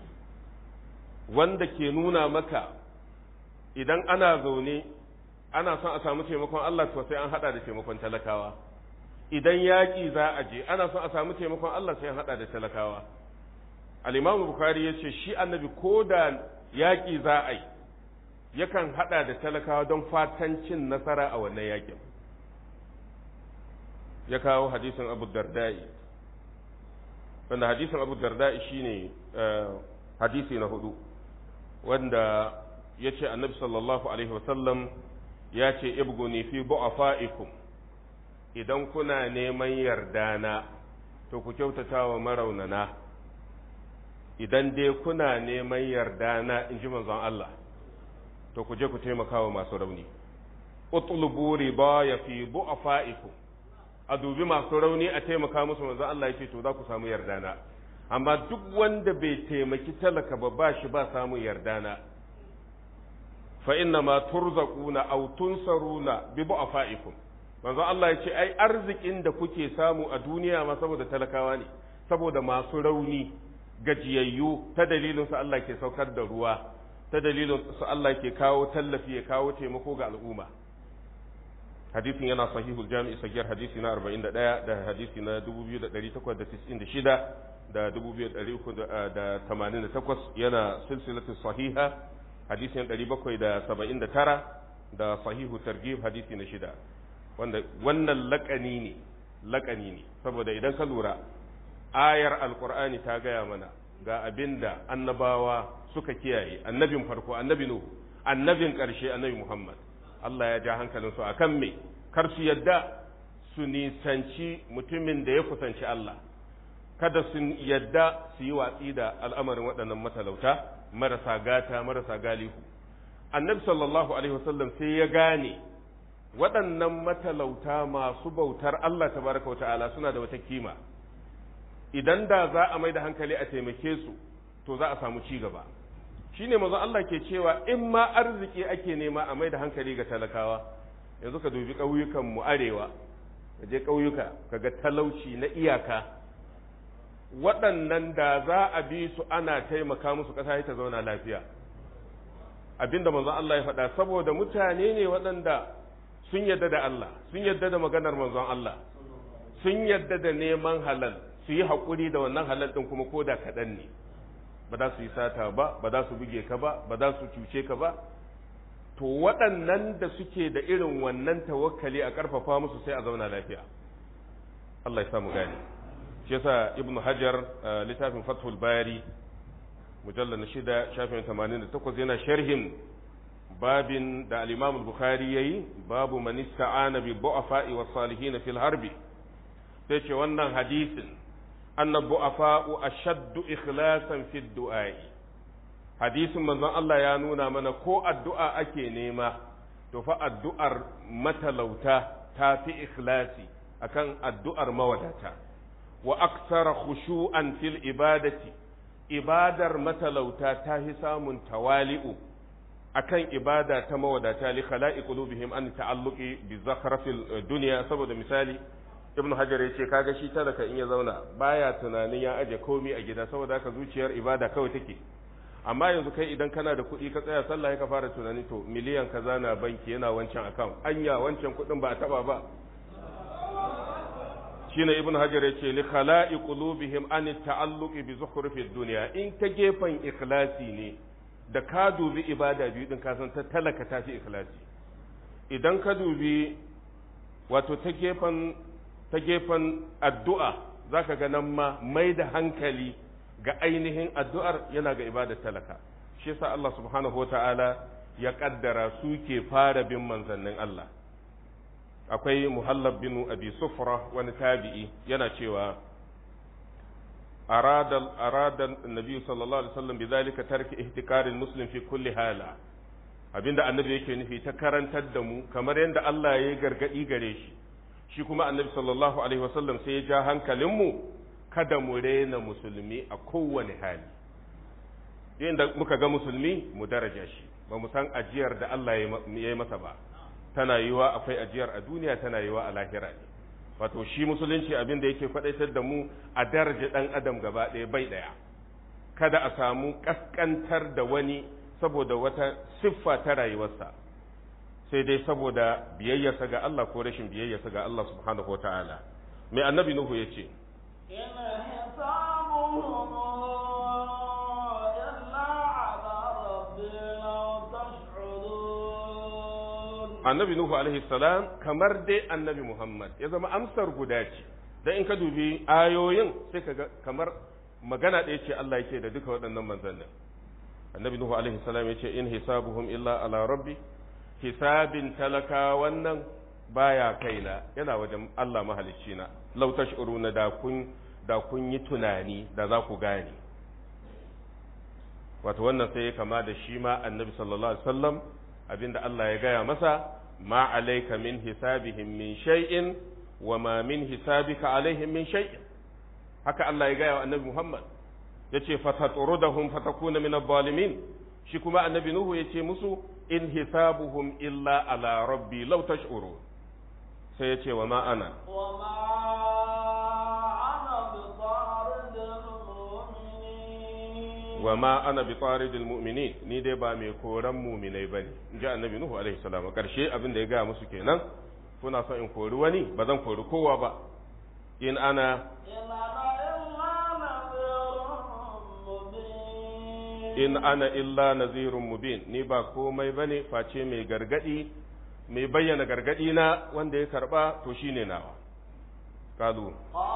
wanda ke nuna maka idan ana zaune ana son a samu taimakon Allah to sai an hada da taimakon talakawa. Idan yaki za a je ana son a samu taimakon Allah sai an hada da talakawa. Al-Imam Bukhari yace shi annabi ko da yaki za a yi yakan hada da talakawa don fatan cin nasara a wannan yakin. Ya kawo hadisin Abu Darda'i, wanda hadisin Abu Darda'i shine hadisi na 4, wanda yace annabi sallallahu alaihi wasallam ya ce ibguni fi bu'afaikum, idan kuna neman yardana to ku kyautata wa maraunana. Idan dai kuna neman yardana, in ji manzon Allah, to ku je ku taimaka wa masu rauni. Utlubu riba ya fi bu'afaikum, a dubi masu rauni a taimaka musu. Manzon Allah ya ce to za ku samu yardana. Amma duk wanda bai taimaki talaka ba shi ba samu yardana. Fa inna ma turzaquna aw tunsaruna bi bu'afaikum. Manzo Allah ya ce ai arzikin da kuke samu a duniya ma saboda talakawa ne, saboda masu rauni, gajiyayyu, ta dalilin su Allah ke saukar da ruwa, ta dalilin su Allah ke kawo tallafi, ya kawo taimako ga al'umma. Hadisin yana sahihul jami'i sagir hadisi na 41 da hadisi na 2896 da 2388, yana silsilatu sahiha hadisin 779 da sahihu targhib hadisi na 6. wanda wannan laƙani ne saboda idan ka lura ayar alqur'ani ta gaya mana ga abinda annabawa suka kiyaye, annabin farko annabi Nuhu, annabin ƙarshe annabi Muhammad. Allah ya ja hankalin su akan me, kar su yadda su nisanci mutumin da ya kusanci Allah, kada su yadda su yi watsi da al'amarin waɗannan matalauta marasa gata, marasa galihu. Annabi sallallahu alaihi wasallam sai ya gane waɗannan matalauta masu bautar Allah tabaraka wa ta'ala suna da wata kima. Idan da za a mai da hankali a taimake su to za a samu ci gaba. Shine manzo Allah ke cewa in ma arziki ake nema a mai da hankali ga talakawa. Yanzu ka dubi ƙauyukan mu arewa, ka je ƙauyuka kaga talauci na iyaka. Waɗannan da za a bi su ana taimaka musu, ƙasa ta zauna lafiya. Abinda manzo Allah ya faɗa, saboda mutane ne waɗanda sun yadda da Allah, sun yadda da maganar manzon Allah, sun yadda da neman halal, su yi haƙuri da wannan halal ɗin kuma ko da kaɗan ne. Ba za su yi sata ba, ba za su buge ka ba, ba za su cuce ka ba. to waɗannan da suke da irin wannan tawakkali a ƙarfafa musu sai a zauna lafiya. Allah ya samu gane. Shi yasa Ibn Hajar littafin Fathul Bari mujallal na 6 shafin 88 yana sharhin babin da al-Imam al-Bukhari yayi, babu man ista'ana bi du'afa'i was salihin fil harbi. Sai ce wannan hadisin anna du'afa'u ashaddu ikhlasan fi du'a'i. Hadisin manzon Allah ya nuna mana ko addu'a ake nema to fa addu'ar matalauta ta fi ikhlasi akan addu'ar mawadata, wa aksara khushu'an fil ibadati, ibadar matalauta ta fi samun tawali'u akan ibada ta mawadata li khala'i qulubihim an ta'alluqi bi zakhrafil dunya. Saboda misali Ibn Hajar yace kaga shi talaka in ya zauna baya tunanin ya aje komai a gida, saboda haka zuciyar ibada kawai take. Amma yanzu kai idan kana da kuɗi ka tsaya sallah ka fara tunani to miliyan kaza na banki yana wancan account, anya wancan kuɗin ba a taba ba. Shine Ibn Hajar yace li khala'i qulubihim an ta'alluqi bi zukhrufid dunya. In ta gefen ikhlasi ne da ka dubi ibada biyu din ka san ta talaka ta fi ikhlasi. Idan ka dubi wato ta gefen addu'a zaka ga nan ma mai da hankali ga ainihin addu'ar yana ga ibadar talaka. Shi yasa Allah subhanahu wata'ala ya kaddara su ke fara bin manzannin Allah. Akwai Muhallab bin Abi Sufra wani tabi'i yana cewa arada annabi sallallahu alaihi wasallam bidhalika tarki ihtikarin muslim fi kulli hala. Abinda annabi yake nufi ta karantar da mu kamar yadda Allah ya yi gargadi gare shi, shi kuma annabi sallallahu alaihi wasallam sai ya ja hankalinmu kada mu rena musulmi a kowane hali. Inda muka ga musulmi mu daraja shi, ba mu san ajiyar da Allah ya yi masa ba. Tana yiwa akwai ajiyar a duniya, tana yiwa a lahira ne. Wato shi musulunci abin da yake faɗaitar da mu a daraja ɗan adam gaba ɗaya bai ɗaya. Kada a samu ƙasƙantar da wani saboda wata siffa ta rayuwarsa, sai dai saboda biyayyarsa ga Allah ko rashin biyayyarsa ga Allah subhanahu wa ta'ala. Mai annabi Nuhu ya ce, annabi Nuhu alaihi salam kamar dai annabi Muhammad ya zama amsar guda ce, dan in ka dubi ayoyin sai ka ga kamar magana ɗaya ce Allah yake da duka waɗannan manzannin. Annabi Nuhu alaihi salam ya ce in hisabuhum illa ala rabbi, hisabin talaka wannan baya kaina, yana wajen Allah mahalicci na. Law tash'uruna da kun yi tunani da za ku gane. Wato wannan sai ya kama da shi ma annabi sallallahu alaihi wasallam abinda Allah ya gaya masa, ma alayka min hisabihim min shay'in wa ma min hisabika alaihim min shay'in. Haka Allah ya gaya wa annabi Muhammad, yace fatatrudahum fatakuna min adh-dhalimin. Shi kuma annabi Nuhu yace musu in hisabuhum illa ala rabbi law tash'urun. Sai yace wa ma ana wa ma ana bi taridil mu'minin, ni dai ba mai koran mu'minai bane, inji annabi Nuhu alaihi salam. Karshe abin da ya gaya musu kenan, kuna son in kori wani, ba zan kori kowa ba. in ana illa nazirun mubin, ni ba komai bane face mai gargadi, mai bayyana gargadi na wanda ya karba to shine nawa. Kalu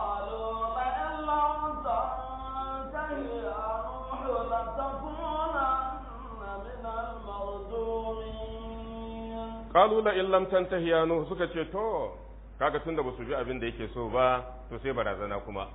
qalu la in lam tantahi ya nuhu, suka ce to kaga tunda ba su bi abin da yake so ba to sai barazana kuma,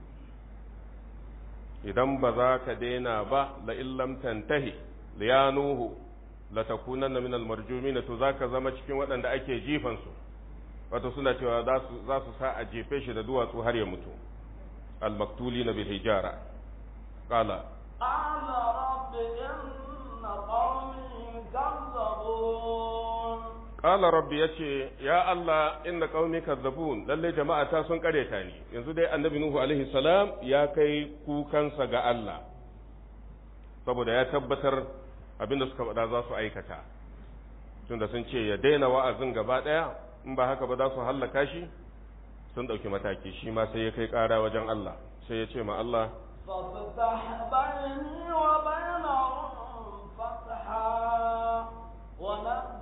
idan ba za ka daina ba la in lam tantahi ya nuhu la takunanna min al marjumin, to zaka zama cikin waɗanda ake jifan su. Wato suna cewa za su sa a jefe shi da duwatsu har ya mutu. al maktulina bil hijara. qala rabbi inna qawmi kazzabun. Qala rabbi yace ya Allah inna qaumi kazzabun, lalle jama'a ta sun kareta ni. Yanzu dai annabi Nuhu alaihi salam ya kai kukansa ga Allah saboda ya tabbatar abinda suka faɗa za su aikata, tunda sun ce ya daina wa'azin gaba ɗaya, in ba haka ba za su hallaka shi. Sun ɗauki mataki, shi ma sai ya kai ƙara wajen Allah, sai ya ce ma Allah فافتح بيني وبينهم فتحا ونجني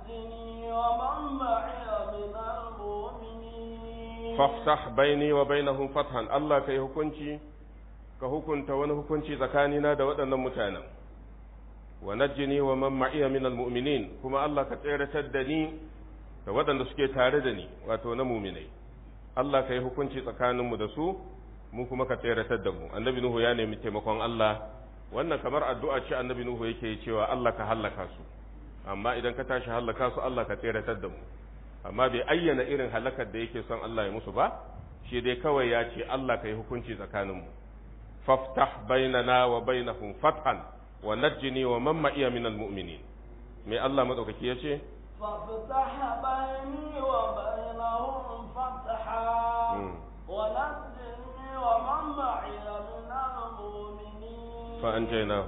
faftah baini wa bainahum fathan Allah kai hukunci ka hukunta wani hukunci tsakanina da waɗannan mutanen wa najjini wa man ma'iya min almu'minin kuma Allah ka tseratar da ni da waɗanda suke tare da ni wato na mu'minai Allah kai hukunci tsakaninmu da su mu kuma ka tseratar da mu annabi nuhu ya nemi taimakon Allah wannan kamar addu'a ce annabi nuhu yake cewa Allah ka hallaka su amma idan ka tashi hallaka su Allah ka tseratar da mu amma bai ayyana irin halakar da yake son Allah ya musu ba shi dai kawai ya ce Allah ka yi hukunci tsakaninmu faftah bainana wa bainahum fathan wa najjini wa man ma'iya min almu'minin me Allah madaukaki yace faftah baini wa bainahum fatha wa najjini wa man ma'iya min almu'minin fa anjaynahu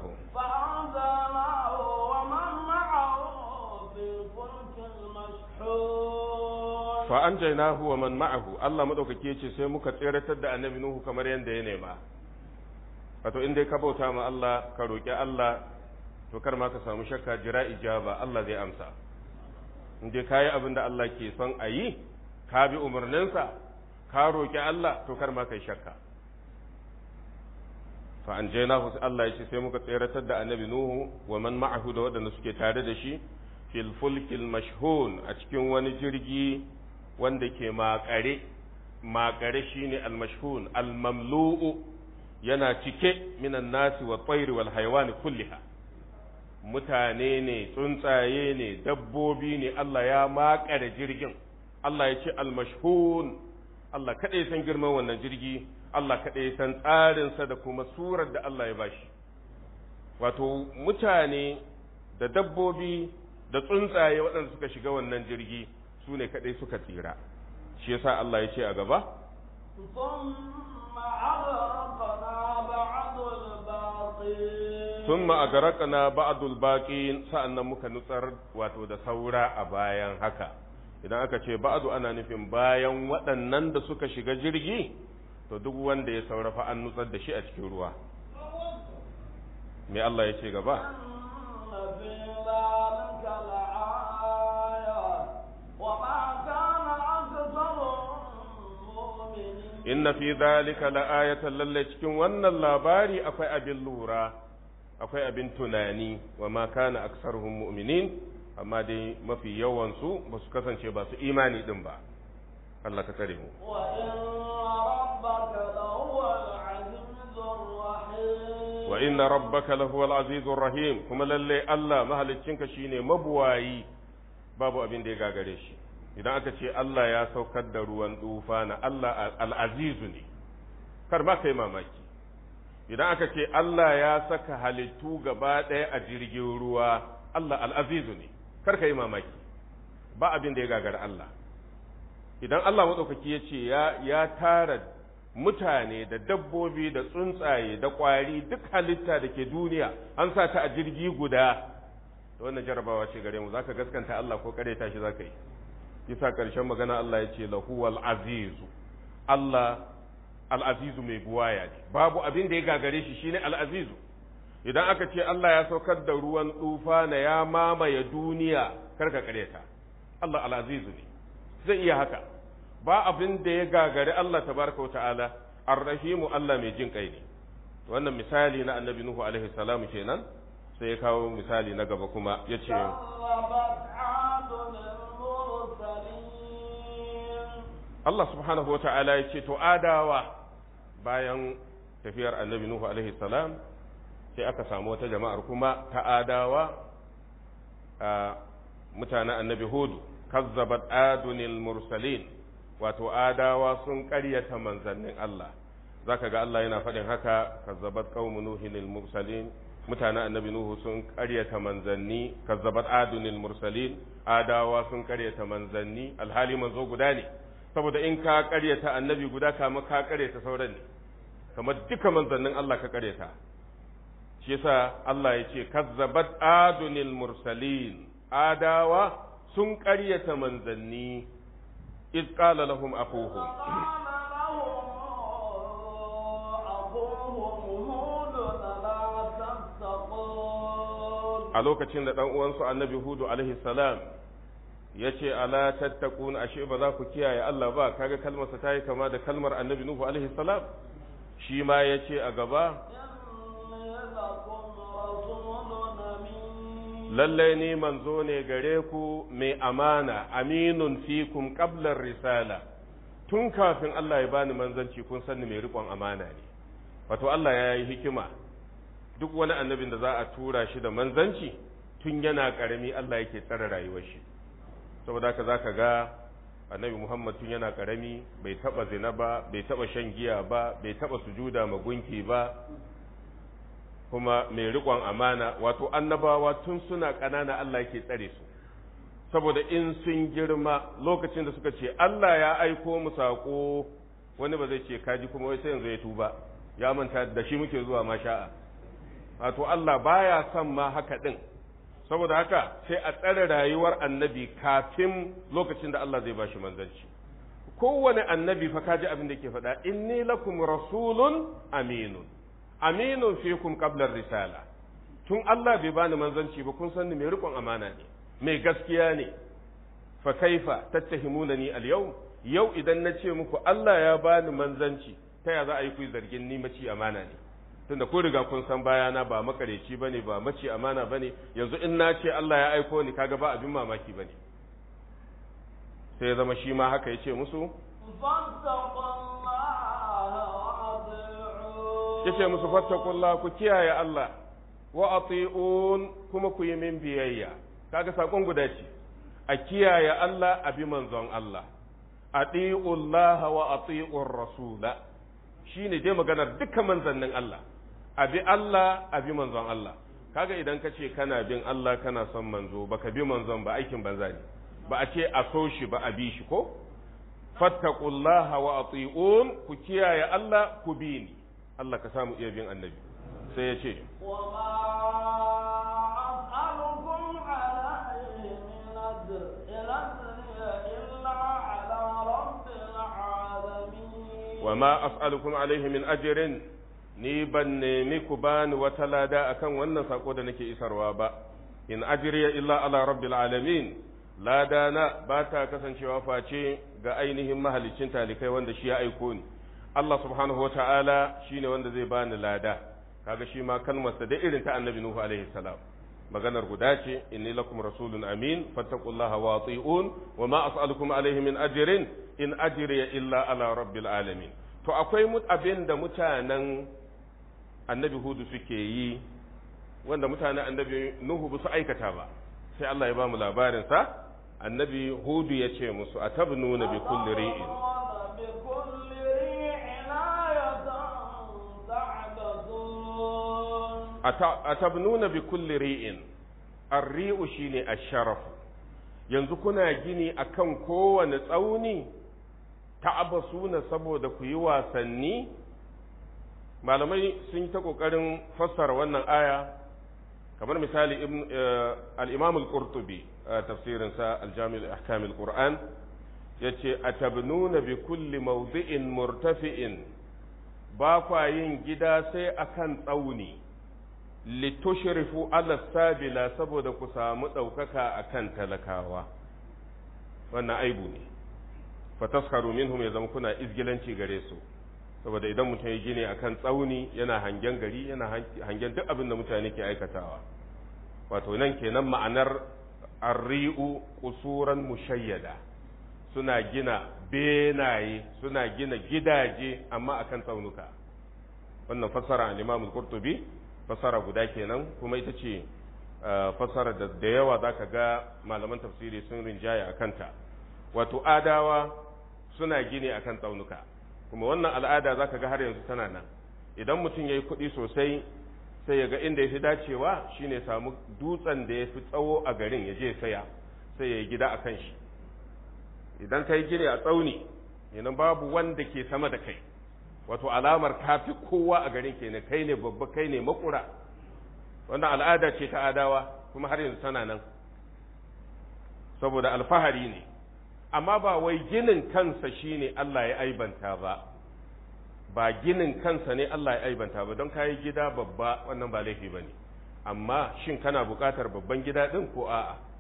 wa man ma'ahu fil fulkil mashhur fa anjaynahu wa man ma'ahu Allah madaukaki yace sai muka tseratar da annabi nuhu kamar yanda ya nema wato in dai ka bauta ma Allah ka roki Allah to kar ma ka samu shakka jira ijaba Allah zai amsa in dai kayi abin da Allah ke son a yi ka bi umarninsa ka roki Allah to kar ma kai shakka fa anjaynahu Allah yace sai muka tseratar da annabi nuhu wa man ma'ahu da waɗanda suke tare da shi fil fulkil mashhun a cikin wani jirgi wanda ke makare shine al mashhun al mamlu'u yana cike minan nasi wa tsairi wal haywani kulliha mutane ne tsuntsaye ne dabbobi ne Allah ya makare jirgin Allah ya ce al mashhun Allah kadai san girman wannan jirgi Allah kadai san tsarinsa da kuma surar da Allah ya bashi wato mutane da dabbobi da tsuntsaye waɗanda suka shiga wannan jirgi su ne kadai suka tsira shi yasa Allah ya ce a gaba ثم أغرقنا بعض الباقين sa'annan muka nutsar wato da saura a bayan haka idan aka ce ba'du ana nufin bayan waɗannan da suka shiga jirgi to duk wanda ya saura fa an nutsar da shi a cikin ruwa me Allah ya ce gaba inna fi dhalika la'ayatan lalle cikin wannan labari akwai abin lura akwai abin tunani wa ma kana aksaruhum mu'minin amma dai mafi yawan su ba su kasance ba su imani din ba Allah ka tsare mu wa inna rabbaka lahuwal azizur rahim kuma lalle Allah mahaliccinka shine mabuwayi babu abin da ya gagare shi idan aka ce Allah ya saukar da ruwan tufana Allah al'azizu ne kar ma kai mamaki idan aka ce Allah ya saka halittu gaba ɗaya a jirgin ruwa Allah al'azizu ne kar kai mamaki ba abin da ya gagara Allah idan Allah maɗaukaki ya ce ya tara mutane da dabbobi da tsuntsaye da ƙwari duk halitta da ke duniya an sa ta a jirgi guda wannan jarabawa ce gare mu zaka gaskanta Allah ko kareta shi zaka yi kisa ƙarshen magana Allah ya ce lahuwal azizu Allah al'azizu mai buwaya ne babu abin da ya gagare shi shine al'azizu idan aka ce Allah ya saukar da ruwan tufa na ya mamaye duniya karka kareta Allah al'azizu ne zai iya haka ba abin da ya gagare Allah tabaraka wa ta'ala arrahimu Allah mai jin kai ne wannan misali na annabi Nuhu alaihi salamu kenan sai ya kawo misali na gaba kuma ya ce Allah subhanahu wa ta'ala ya ce to adawa bayan tafiyar annabi Nuhu alaihi salam sai aka samu wata jama'ar kuma ta adawa mutanen annabi Hudu kazzabat adunil mursalin wato adawa sun ƙaryata manzannin Allah zaka ga Allah yana faɗin haka kazzabat qaumu nuhinil mursalin mutanen annabi Nuhu sun ƙaryata manzanni kazzabat adunil mursalin adawa sun ƙaryata manzanni alhali manzo guda ne saboda in ka ƙaryata annabi guda kama ka ƙaryata sauran ne kamar duka manzannin Allah ka ƙaryata shi yasa Allah ya ce kazzabat adunil mursalin adawa sun ƙaryata manzanni iz qala lahum aquhum a lokacin da ɗan uwansu annabi Hudu alaihi salam yace ala tattaqun ashe ba za ku kiyaye Allah ba kaga kalmar sa tayi kama da kalmar annabi nuhu alaihi salam shi ma yace a gaba lalle ni manzo ne gare ku mai amana aminun fikum qabla risala tun kafin Allah ya bani manzanci kun sanni mai riƙon amana ne wato Allah ya yi hikima duk wani annabin da za a tura shi da manzanci tun yana ƙarami Allah yake tsare rayuwar shi saboda haka zaka ga annabi Muhammad tun yana ƙarami bai taba zina ba bai taba shan giya ba bai taba sujuda ma gunki ba kuma mai riƙon amana wato annabawa tun suna ƙanana Allah yake tsare su saboda in sun girma lokacin da suka ce Allah ya aiko mu saƙo wani ba zai ce kaji kuma wai sai yanzu ya tuba ya manta da shi muke zuwa masha'a wato Allah baya son ma haka din saboda haka sai a tsare rayuwar annabi kafin lokacin da Allah zai bashi manzanci kowane annabi fa kaji abin da yake faɗa inni lakum rasulun aminun fikum qabla risala tun Allah bai bani manzanci ba kun san ni mai riƙon amana ne mai gaskiya ne fa kaifa tattahimunani al-yawm yau idan na ce muku Allah ya bani manzanci ta ya za a yi ku zargin ni maci amana ne tunda ko riga kun san bayana ba makareci bane ba maci amana bane yanzu in na ce Allah ya aiko ni kaga ba abin mamaki bane sai ya zama shi ma haka yace musu yace musu fattakullah ku kiyaye Allah wa ati'un kuma ku yi min biyayya kaga sakon guda ce a kiyaye Allah a bi manzon Allah ati'ullah wa ati'ur rasula shine dai maganar dukkan manzannin Allah a bi Allah a bi manzon Allah kaga idan ka ce kana bin Allah kana son manzo baka bi manzon ba aikin banza ne ba a ce a so shi ba a bi shi ko fattaqullaha wa ati'un ku kiyaye Allah ku bi ni Allah ka samu iya bin annabi sai ya ce wa ma as'alukum alaihi min ajrin ni ban nemi ku bani wata lada akan wannan sako da nake isarwa ba in ajriya illa ala rabbil alamin lada na ba ta kasancewa face ga ainihin mahalicin talikai wanda shi ya aiko ni Allah subhanahu wa ta'ala shine wanda zai bani lada kaga shi ma kalmarsa da irin ta annabi nuhu alaihi salam maganar guda ce inni lakum rasulun amin fattaqullaha wa ati'un wa ma as'alukum alaihi min ajrin in ajriya illa ala rabbil alamin to akwai abin da mutanen annabi hudu suke yi wanda mutanen annabi nuhu ba su aikata ba sai Allah ya ba mu labarin sa annabi hudu ya ce musu atabnuna bi kulli ri'in atabnuna bi kulli ri'in ar-ri'u shine ash-sharaf yanzu kuna gini akan kowane tsauni ta'abasuna saboda ku yi wasanni malamai sun yi ta kokarin fassara wannan aya kamar misali al-imam al-qurtubi tafsirin sa al-jami' al-ahkam al-qur'an yace atabnuna bi kulli mawdi'in murtafi'in ba kwa yin gida sai akan tsauni litushrifu ala sabila saboda ku samu daukaka akan talakawa wannan aibu ne fataskharu minhum ya zama kuna izgilanci gare su saboda idan mutum ya gine akan tsauni yana hangen gari yana hangen duk abin da mutane ke aikatawa wato nan kenan ma'anar arri'u qusuran mushayyada suna gina benaye suna gina gidaje amma akan tsaunuka wannan fassara al-Imam al-Qurtubi fassara guda kenan kuma ita ce fassara da yawa zaka ga malaman tafsiri sun rinjaya akan ta wato adawa suna gini akan tsaunuka kuma wannan al'ada zaka ga har yanzu tana nan idan mutum yayi kuɗi sosai sai ya ga inda yafi dacewa shine samu dutsen da yafi tsawo a garin ya je saya sai ya yi gida akan shi idan kai gini a tsauni yana babu wanda ke sama da kai wato alamar kafi kowa a garin kenan kai ne babba kai ne makura wannan al'ada ce ta adawa kuma har yanzu tana nan saboda alfahari ne amma ba wai ginin kansa shine Allah ya aibanta ba ginin kansa ne Allah ya aibanta ba don kayi gida babba wannan ba laifi bane amma shin kana buƙatar babban gida din ko a'a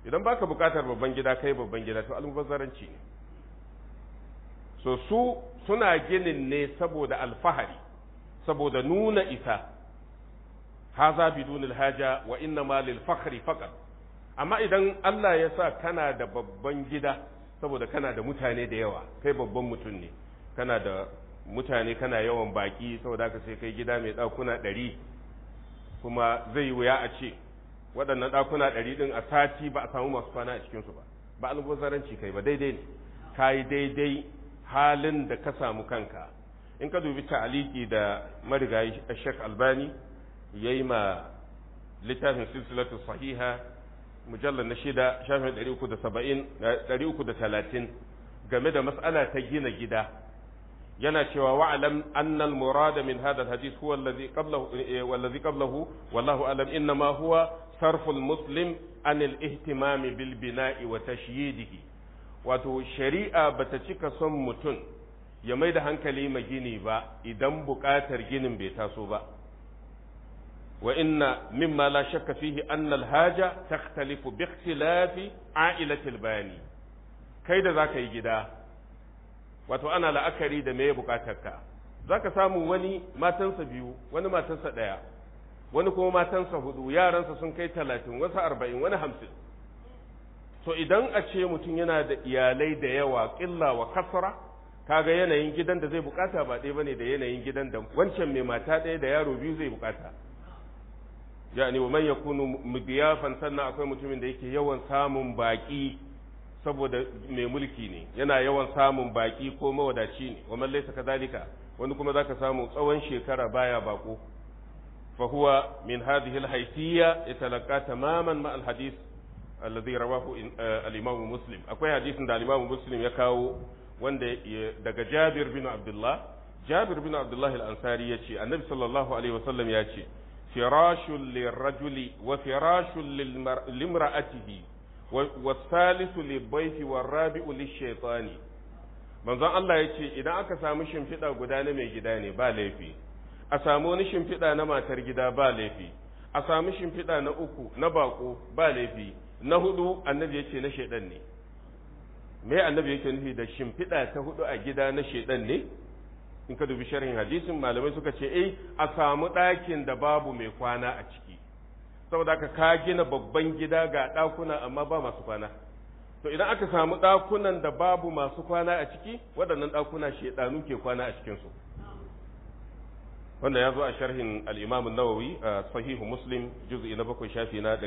idan baka bukatar babban gida kai babban gida to almubazzaranci ne. So su suna ginin ne saboda alfahari, saboda nuna isa, haza bidunil haja wa inna ma lil fakhri faqat. Amma idan Allah ya sa kana da babban gida saboda kana da mutane da yawa, kai babban mutum ne, kana da mutane, kana yawan baki, saboda haka sai kai gida mai ɗakuna 100, kuma zai wuya a ce waɗannan ɗakuna 100 ɗin a sati ba a samu masu kwana a cikinsu ba. Ba almubazzaranci kai ba, daidai ne, ka yi daidai halin da ka samu kanka. In ka dubi ta'aliki da marigayi Sheikh Albani ya yi ma littafin silsilatu sahiha mujallar na 6 shafin 330 game da mas'ala ta gina gida, yana cewa wa'alam annal murada min hadha alhadith huwa alladhi qablahu wallahu alam innama huwa sarfu almuslim an alihtimam bil bina'i wa tashyidihi. Wato shari'a bata cika son mutum ya mai da hankali ma gini ba idan buƙatar ginin bai taso ba. wa inna mimma la shakka fihi anna alhaja takhtalifu bi ikhtilafi a'ilati albani. kai da zaka yi gida, wato ana la'akari da meye bukatarka. Zaka samu wani matansa 2, wani matansa 1, wani kuma matansa 4, yaransa sun kai 30, wasu 40, wani 50. to idan a ce mutum yana da iyalai da yawa, ƙilla wa kasra, kaga yanayin gidan da zai bukata ba ɗaya bane da yanayin gidan da wancan mai mata ɗaya da yaro 2 zai bukata. yani wa man yakunu mudiyafan, sannan akwai mutumin da yake yawan samun baki saboda mai mulki ne, yana yawan samun baki ko mawadaci ne. wa man laysa kadhalika, wani kuma zaka samu tsawon shekara baya bako. fa huwa min hadhihi alhaysiyya yatalaqqa tamaman ma alhadith alladhi rawahu al-imam Muslim. akwai hadisin da al-imam Muslim ya kawo wanda daga Jabir bin Abdullah al-Ansari yace annabi sallallahu alaihi wasallam yace firashul lirrajuli wa firashul limra'atihi والثالث للضيف والرابع للشيطان. manzon Allah ya ce idan aka samu shimfiɗa guda na mai gida ne ba laifi, a samu wani shimfiɗa na matar gida ba laifi, a samu shimfiɗa na 3 na bako ba laifi, na 4 annabi ya ce na shaidan ne. me annabi yake nufi da shimfiɗa ta 4 a gida na shaidan ne? in ka dubi sharhin hadisin malamai suka ce a samu ɗakin da babu mai kwana a ciki, saboda haka ka gina babban gida ga ɗakuna amma ba masu kwana. to idan aka samu ɗakunan da babu masu kwana a ciki, waɗannan ɗakuna shaidanu ke kwana a cikinsu. wanda ya zo a sharhin al-Imam an-Nawawi sahihu Muslim juz'i na 7 shafi na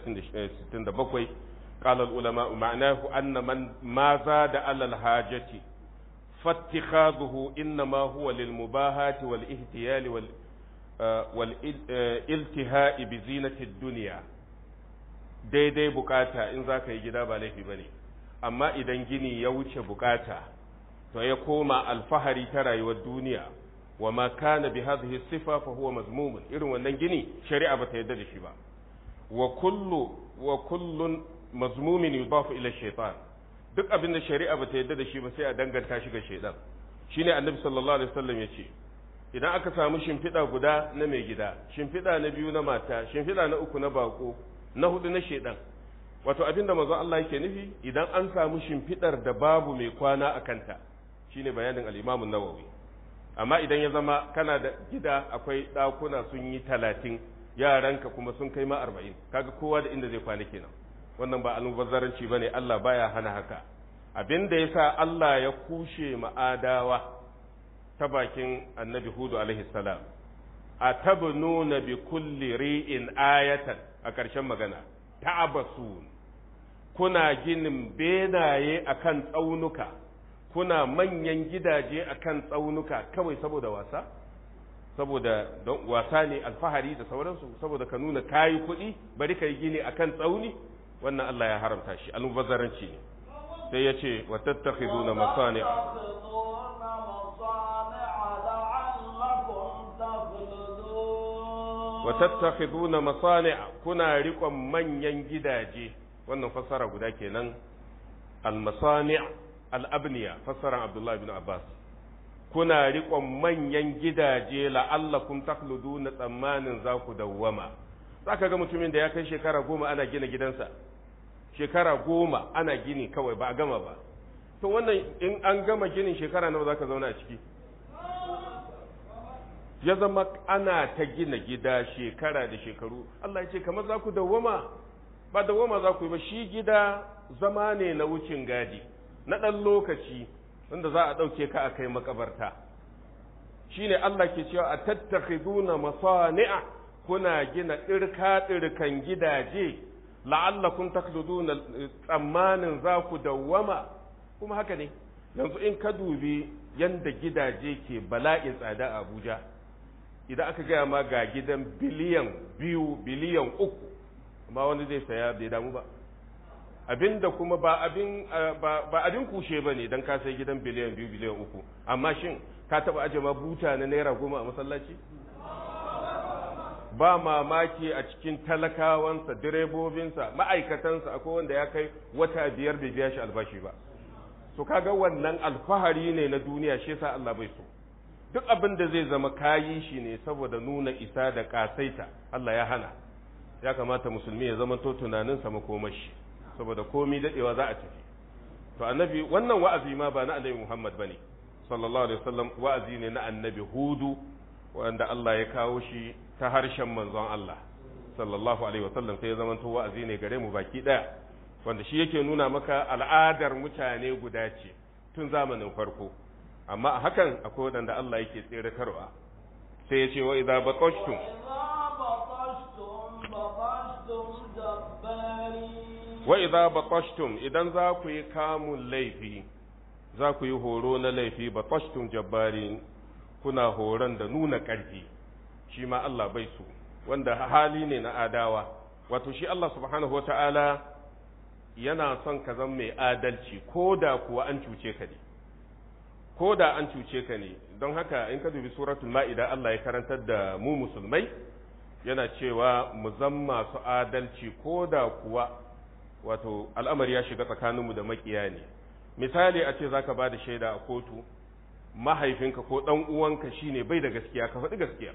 167. qala al-ulama ma'nahu anna man ma zada 'ala al-hajati fattikhadhuhu inma huwa lil mubahati wal ihtiyal wal iltihai bi zinati dunya. daidai bukata in zaka yi gida ba laifi bane, amma idan gini ya wuce bukata to ya koma alfahari ta rayuwar duniya, wa ma kana bi hadhihi sifa fa huwa mazmumun. irin wannan gini shari'a bata yarda da shi ba. wa kullun mazmumin yudafu ila shaytan. duk abin da shari'a bata yarda da shi ba sai a danganta shi ga shaytan. shine annabi sallallahu alaihi wasallam yace idan aka samu shimfiɗa guda na mai gida, shimfiɗa na 2 na mata, shimfiɗa na 3 na bako, na 4 na shaytan. wato abin da manzo Allah yake nufi idan an samu shimfiɗar da babu mai kwana a kanta, shine bayanin al-Imam an-Nawawi. amma idan ya zama kana da gida akwai ɗakuna sun yi 30, yaranka kuma sun kai ma 40, kaga kowa da inda zai kwana kenan. wannan ba almubazzaranci bane, Allah baya hana haka. abin da yasa Allah ya kushe ma'adawa ta bakin annabi Hudu alaihi salam, atabnuna bi kulli ri'in ayatan, a ƙarshen magana ta'abasun, kuna ginin benaye akan tsaunuka, kuna manyan gidaje akan tsaunuka kawai saboda wasa, saboda don wasa ne, alfahari da sauransu, saboda ka nuna kayi kuɗi bari ka yi gini akan tsauni. wannan Allah ya haramta shi, almubazzaranci ne. sai ya ce wa tattakhiduna masani'a wa tattakhiduna masani'a, kuna riƙon manyan gidaje. wannan fassara guda kenan, al-masani' al-abniya, fassaran Abdullah ibn Abbas. kuna riƙon manyan gidaje la'allakum takhluduna, tsammanin za ku dawwama. zaka ga mutumin da ya kai shekara 10 ana gina gidansa, shekara 10 ana gini kawai ba a gama ba. To wannan in an gama ginin shekara nawa za ka zauna a ciki? Ya zama ana ta gina gida shekara da shekaru. Allah ya ce kamar za ku dawwama, ba dawwama za ku yi ba, shi gida zama ne na wucin gadi na ɗan lokaci wanda za a ɗauke ka a kai makabarta. Shi ne Allah ke cewa a tattakhiduna masani'a, kuna gina ɗirkan gidaje la'allakum takhluduna, tsammanin za ku dawwama. Kuma haka ne, yanzu in ka dubi yanda gidaje ke bala'in tsada a Abuja, idan aka gaya ma ga gidan biliyan 2 biliyan 3, amma wani zai saya bai damu ba. Abinda kuma ba abin kushe ba ne don ka sai gidan biliyan 2 biliyan 3, amma shin ka taba aje ma buta na naira 10 a masallaci? Ba mamaki a cikin talakawansa, direbobinsa, ma'aikatansa akwai wanda ya kai wata 5 bai biya shi albashi ba. So kaga wannan alfahari ne na duniya, shi yasa Allah bai so. Duk abin da zai zama kayi shi ne saboda nuna isa da kasaita, Allah ya hana. Ya kamata musulmi ya zama to tunaninsa makomashi, saboda komi dadewa za a tafi. To annabi, wannan wa'azi ma ba na annabi Muhammad bane sallallahu alaihi wasallam, wa'azi ne na annabi Hudu wanda Allah ya kawo shi ta harshen manzon Allah sallallahu alaihi wasallam, sai ya zama to wa'azi ne gare mu baki daya, wanda shi yake nuna maka al'adar mutane guda ce tun zamanin farko, amma a hakan akwai wadanda Allah yake tseratarwa. Sai ya ce wa idza baqashtum wa idza baqashtum, idan za ku yi kamun laifi, za ku yi horo na laifi, baqashtum jabbarin, kuna horon da nuna ƙarfi, shi ma Allah bai so, wanda hali ne na adawa. Wato shi Allah subhanahu wata'ala yana son ka zama mai adalci, ko da kuwa an cuce ka ne, ko da an cuce ka ne. Don haka in ka dubi suratul ma'ida, Allah ya karantar da mu musulmai, yana cewa mu zama masu adalci ko da kuwa wato al'amari ya shiga tsakaninmu da makiya ne. Misali a ce za ka ba da shaida a kotu, mahaifinka ko ɗan uwanka shine bai da gaskiya, ka faɗi gaskiya.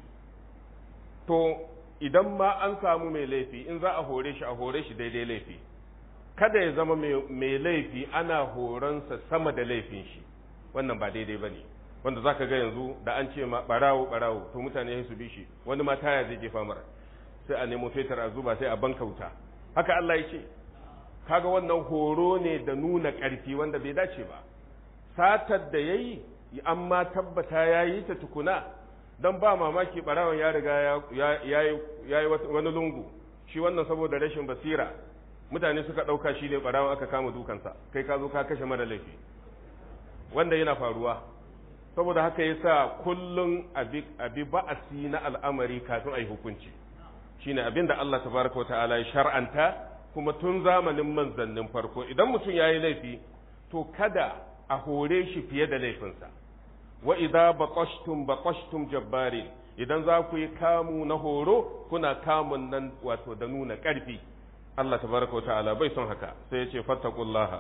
To idan ma an samu mai laifi, in za a hore shi daidai laifi, kada ya zama mai laifi ana horonsa sama da laifin shi, wannan ba daidai ba ne. Wanda za ka ga yanzu da an ce ma ɓarawo, to mutane su bi shi, wani ma taya zai jefa mara, sai a nemo fetur a zuba, sai a bankauta. Haka Allah ya ce, kaga wannan horo ne da nuna ƙarfi wanda bai dace ba. Satar da ya yi, amma tabbata ya yi ta tukuna, don ba mamaki ɓarawon ya riga ya yi wani lungu, shi wannan saboda rashin basira mutane suka ɗauka shi ne ɓarawon, aka kama dukansa, kai ka zo ka kashe mara laifi, wanda yana faruwa. Saboda haka yasa kullum abi ba'asi na al'amari kafin a yi hukunci, shine abin da Allah tabaraka wa ta'ala ya shar'anta, kuma tun zamanin manzannin farko, idan mutum ya yi laifi to kada a hore shi fiye da laifinsa. Wa idza baqashtum jabbarin, idan za ku yi kamu na horo, kuna kamun nan wato da nuna ƙarfi. Allah tabaraka wa ta'ala bai son haka, sai ya ce fattaqullaha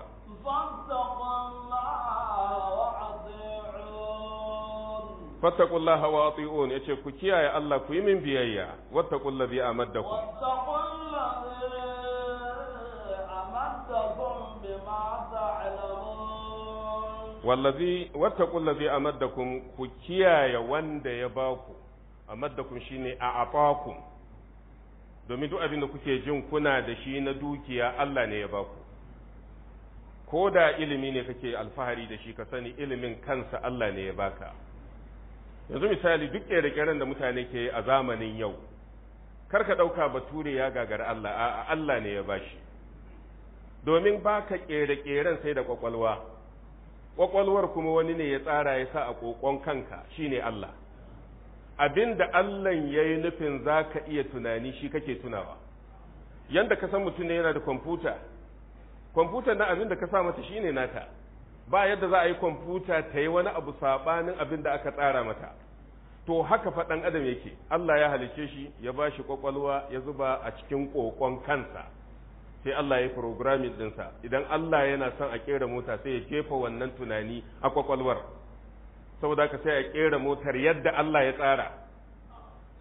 fattaqullaha wa ati'un, yace ku kiyaye Allah, ku yi min biyayya. Wattaqullazi amaddakum wattaqullazi amaddakum, ku kiyaye wanda ya baku. Amaddakum shine a afakum, domin duk abin da kuke jin kuna da shi na dukiya Allah ne ya baku. Ko da ilimi ne kake alfahari da shi, ka sani ilimin kansa Allah ne ya baka. Yanzu misali, duk ƙere-ƙeren da mutane ke a zamanin yau, kar ka ɗauka bature ya gagara Allah, a'a Allah ne ya bashi. Domin baka ƙere-ƙeren sai da ƙwaƙwalwa, ƙwaƙwalwar kuma wani ne ya tsara ya sa a ƙoƙon kanka, shine Allah. Abin da Allah ya yi nufin za ka iya tunani shi kake tunawa. Yanda ka san mutum ne yana da kwamfuta na abin da ka sa mata shine nata. Ba yadda za a yi kwamfuta ta yi wani abu saɓanin abin da aka tsara mata. To haka faɗan adam yake, Allah ya halice shi, ya ba shi ƙwaƙwalwa, ya zuba a cikin ƙoƙon kansa, sai Allah ya yi programming ɗinsa. Idan Allah yana son a ƙera mota, sai ya jefa wannan tunani a ƙwaƙwalwar, saboda haka sai a ƙera motar yadda Allah ya tsara.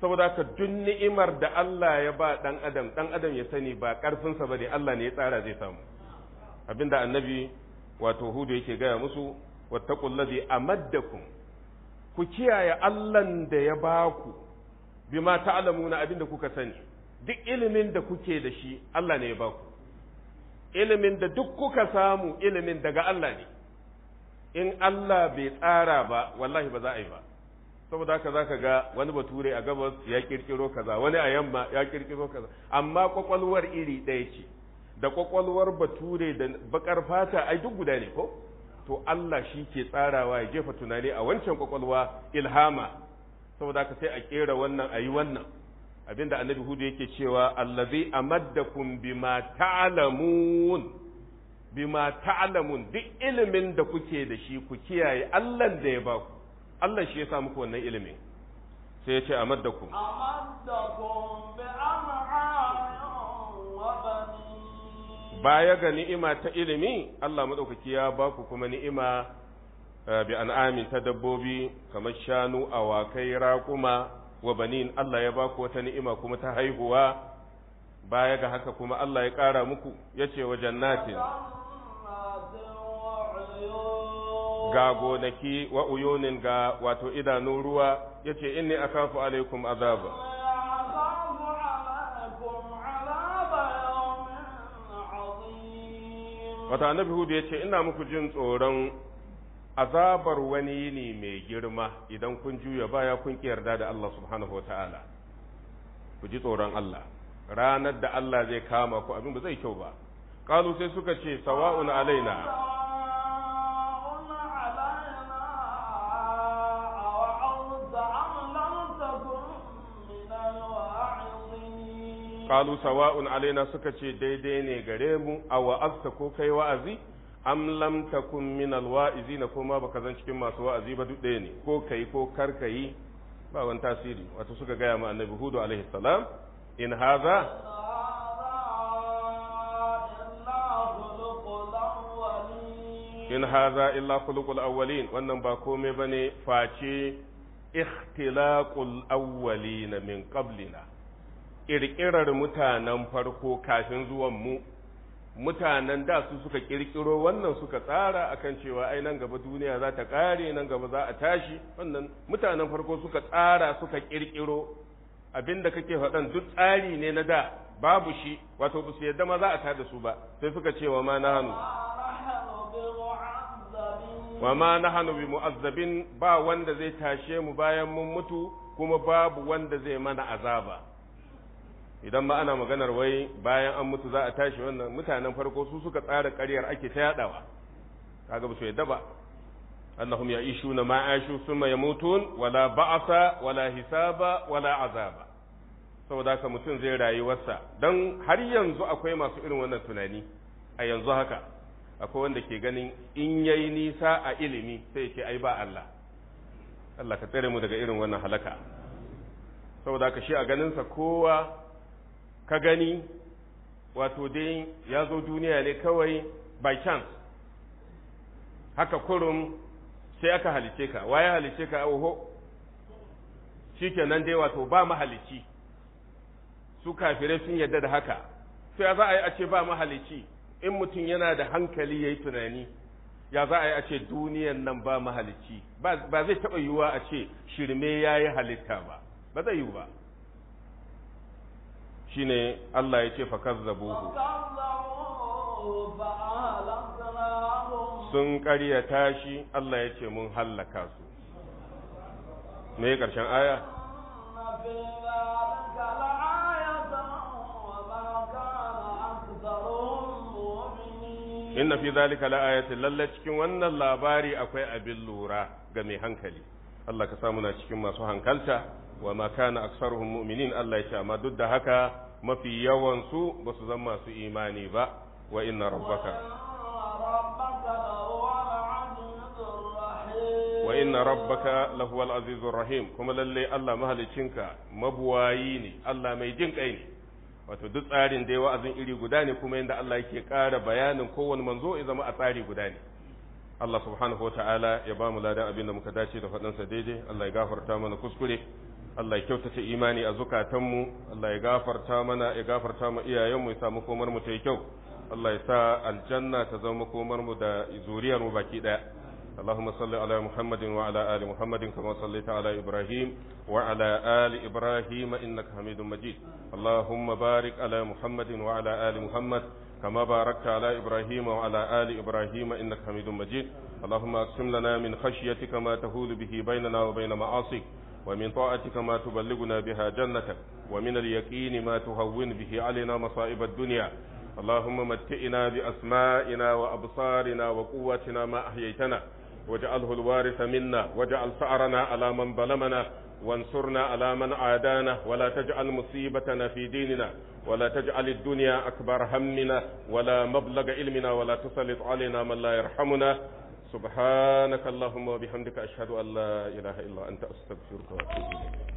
saboda haka duk ni'imar da Allah ya ba dan adam ya sani ba karfinsa bane, Allah ne ya tsara zai samu. Abinda annabi wato Hudu yake gaya musu, wattaqullazi amaddakum, ku kiyaye Allahn da ya baku bima ta'lamuna, abinda kuka sani. Duk ilimin da kuke da shi Allah ne ya baku, ilimin da duk kuka samu ilimin daga Allah ne. In Allah bai tsara ba wallahi ba za a yi ba. Saboda haka zaka ga wani bature a gabas ya kirkiro kaza, wani a yamma ya kirkiro kaza, amma kwakwalwar iri ɗaya ce. Da kwakwalwar bature da bakar fata ai duk guda ne ko? To Allah shi ke tsarawa ya jefa tunani a wancan kwakwalwa, ilhama. Saboda haka sai a kera wannan a yi wannan. Abinda annabi Hudu yake cewa allazi amaddakum bima ta'lamun, bima ta'lamun, duk ilimin da kuke da shi ku kiyaye Allah da ya baku. Allah shi ya sa muku wannan ilimin. Sai ya ce amaddakum bi am'a'in wa banin. Baya ga ni'ima ta ilimi, Allah madaukaki ya baku kuma ni'ima bi an'amin ta dabbobi kamar shanu, awakai, raƙuma wa banin. Allah ya baku wata ni'ima kuma ta haihuwa. Baya ga haka kuma Allah ya ƙara muku, ya ce wa jannatin, ga gonaki, wa uyunin, ga wato idanun ruwa, ya ce inni akafu alaikum azaba. Wata annabi Hudu ya ce ina muku jin tsoron azabar wani yini mai girma idan kun juya baya kun ki yarda da Allah subhanahu wata'ala. Ku ji tsoron Allah, ranar da Allah zai kama ku abin ba zai kyau ba. Kalu sai suka ce sawa'un alaina, qalu sawa'un alaina, suka ce daidai ne gare mu, a wa'azta ko kai wa'azi, am lam takun min alwa'izina, ko ma baka zan cikin masu wa'azi ba, duk ɗaya ne, ko kai ko kar kai ba wani tasiri. Wato suka gaya ma annabi Hudu alaihi salam, in haza illa khuluqul awwalin, wannan ba komai bane face ikhtilaqul awwalina min qablina, ƙirƙirar mutanen farko kafin zuwan mu. Mutanen da su suka ƙirƙiro wannan, suka tsara akan cewa ai nan gaba duniya za ta ƙare, nan gaba za a tashi. Wannan mutanen farko suka tsara, suka ƙirƙiro. Abinda kake faɗan duk tsari ne na da, babu shi, wato ba su yadda ma za a tada su ba. Sai suka ce wa ma nahanu bi mu'azzabin, ba wanda zai tashe mu bayan mun mutu, kuma babu wanda zai mana azaba. Idan ma ana maganar wai bayan an mutu za a tashi, wannan mutanen farko su suka tsara ƙaryar ake ta yadawa. Kaga ba su yadda ba. Annahum ya'ishuna ma aishu thumma yamutun wala ba'asa wala hisaba wala azaba. Saboda haka mutum zai rayuwarsa, dan har yanzu akwai masu irin wannan tunani. A yanzu haka akwai wanda ke ganin in yayi nisa a ilimi sai ce ai ba Allah. Allah ka tsare mu daga irin wannan halaka. Saboda haka shi a ganinsa kowa ka gani wato dai ya zo duniya ne kawai by chance, haka kurum sai aka halice ka. Waye halice ka? Oho, shikenan dai wato ba mahalici. Su kafirai sun yadda da haka. Sai za a yi a ce ba mahalici? In mutum yana da hankali ya yi tunani, ya za a yi a ce duniyan nan ba mahalici? Ba zai taɓa yiwuwa a ce shirme ya yi halitta ba, ba zai yiwu ba. Shine Allah ya ce fakazzabuhu, sun ƙaryata shi, Allah ya ce mun hallaka su. Me ƙarshen aya? Inna fi zalika la'ayatin, lalle cikin wannan labari akwai abin lura ga mai hankali. Allah ka samu na cikin masu hankalta. Wa ma kana aksaruhum mu'minin, Allah ya ce amma duk da haka mafi yawan su ba su zama masu imani ba. Wa inna rabbaka lahuwal azizur rahim, kuma lalle Allah mahalicinka mabuwayi ne, Allah mai jin kai ne. Wato duk tsarin da wa'azin iri guda ne, kuma yanda Allah yake ƙara bayanin kowane manzo ya zama a tsari guda ne. Allah subhanahu wa ta'ala ya ba mu ladan abin da muka dace da faɗansa daidai, Allah ya gafarta mana kuskure. Allah ya kyautata imani a zukatanmu Allah ya gafarta mana ya gafarta mu iyayenmu ya sa makomar mu ta yi kyau Allah ya sa aljanna ta zama makomar mu da zuriyar mu baki daya اللهم صل على محمد وعلى آل محمد كما صليت على إبراهيم وعلى آل إبراهيم إنك حميد مجيد اللهم بارك على محمد وعلى آل محمد كما باركت على إبراهيم وعلى آل إبراهيم إنك حميد مجيد اللهم أقسم لنا من خشيتك ما تهول به بيننا وبين معاصيك ومن طاعتك ما تبلغنا بها جنتك ومن اليقين ما تهون به علينا مصائب الدنيا اللهم متئنا بأسمائنا وأبصارنا وقوتنا ما أحييتنا واجعله الوارث منا واجعل ثأرنا على من ظلمنا وانصرنا على من عادانا ولا تجعل مصيبتنا في ديننا ولا تجعل الدنيا أكبر همنا ولا مبلغ علمنا ولا تسلط علينا من لا يرحمنا سبحانك اللهم وبحمدك أشهد أن لا إله إلا أنت أستغفرك وأتوب إليك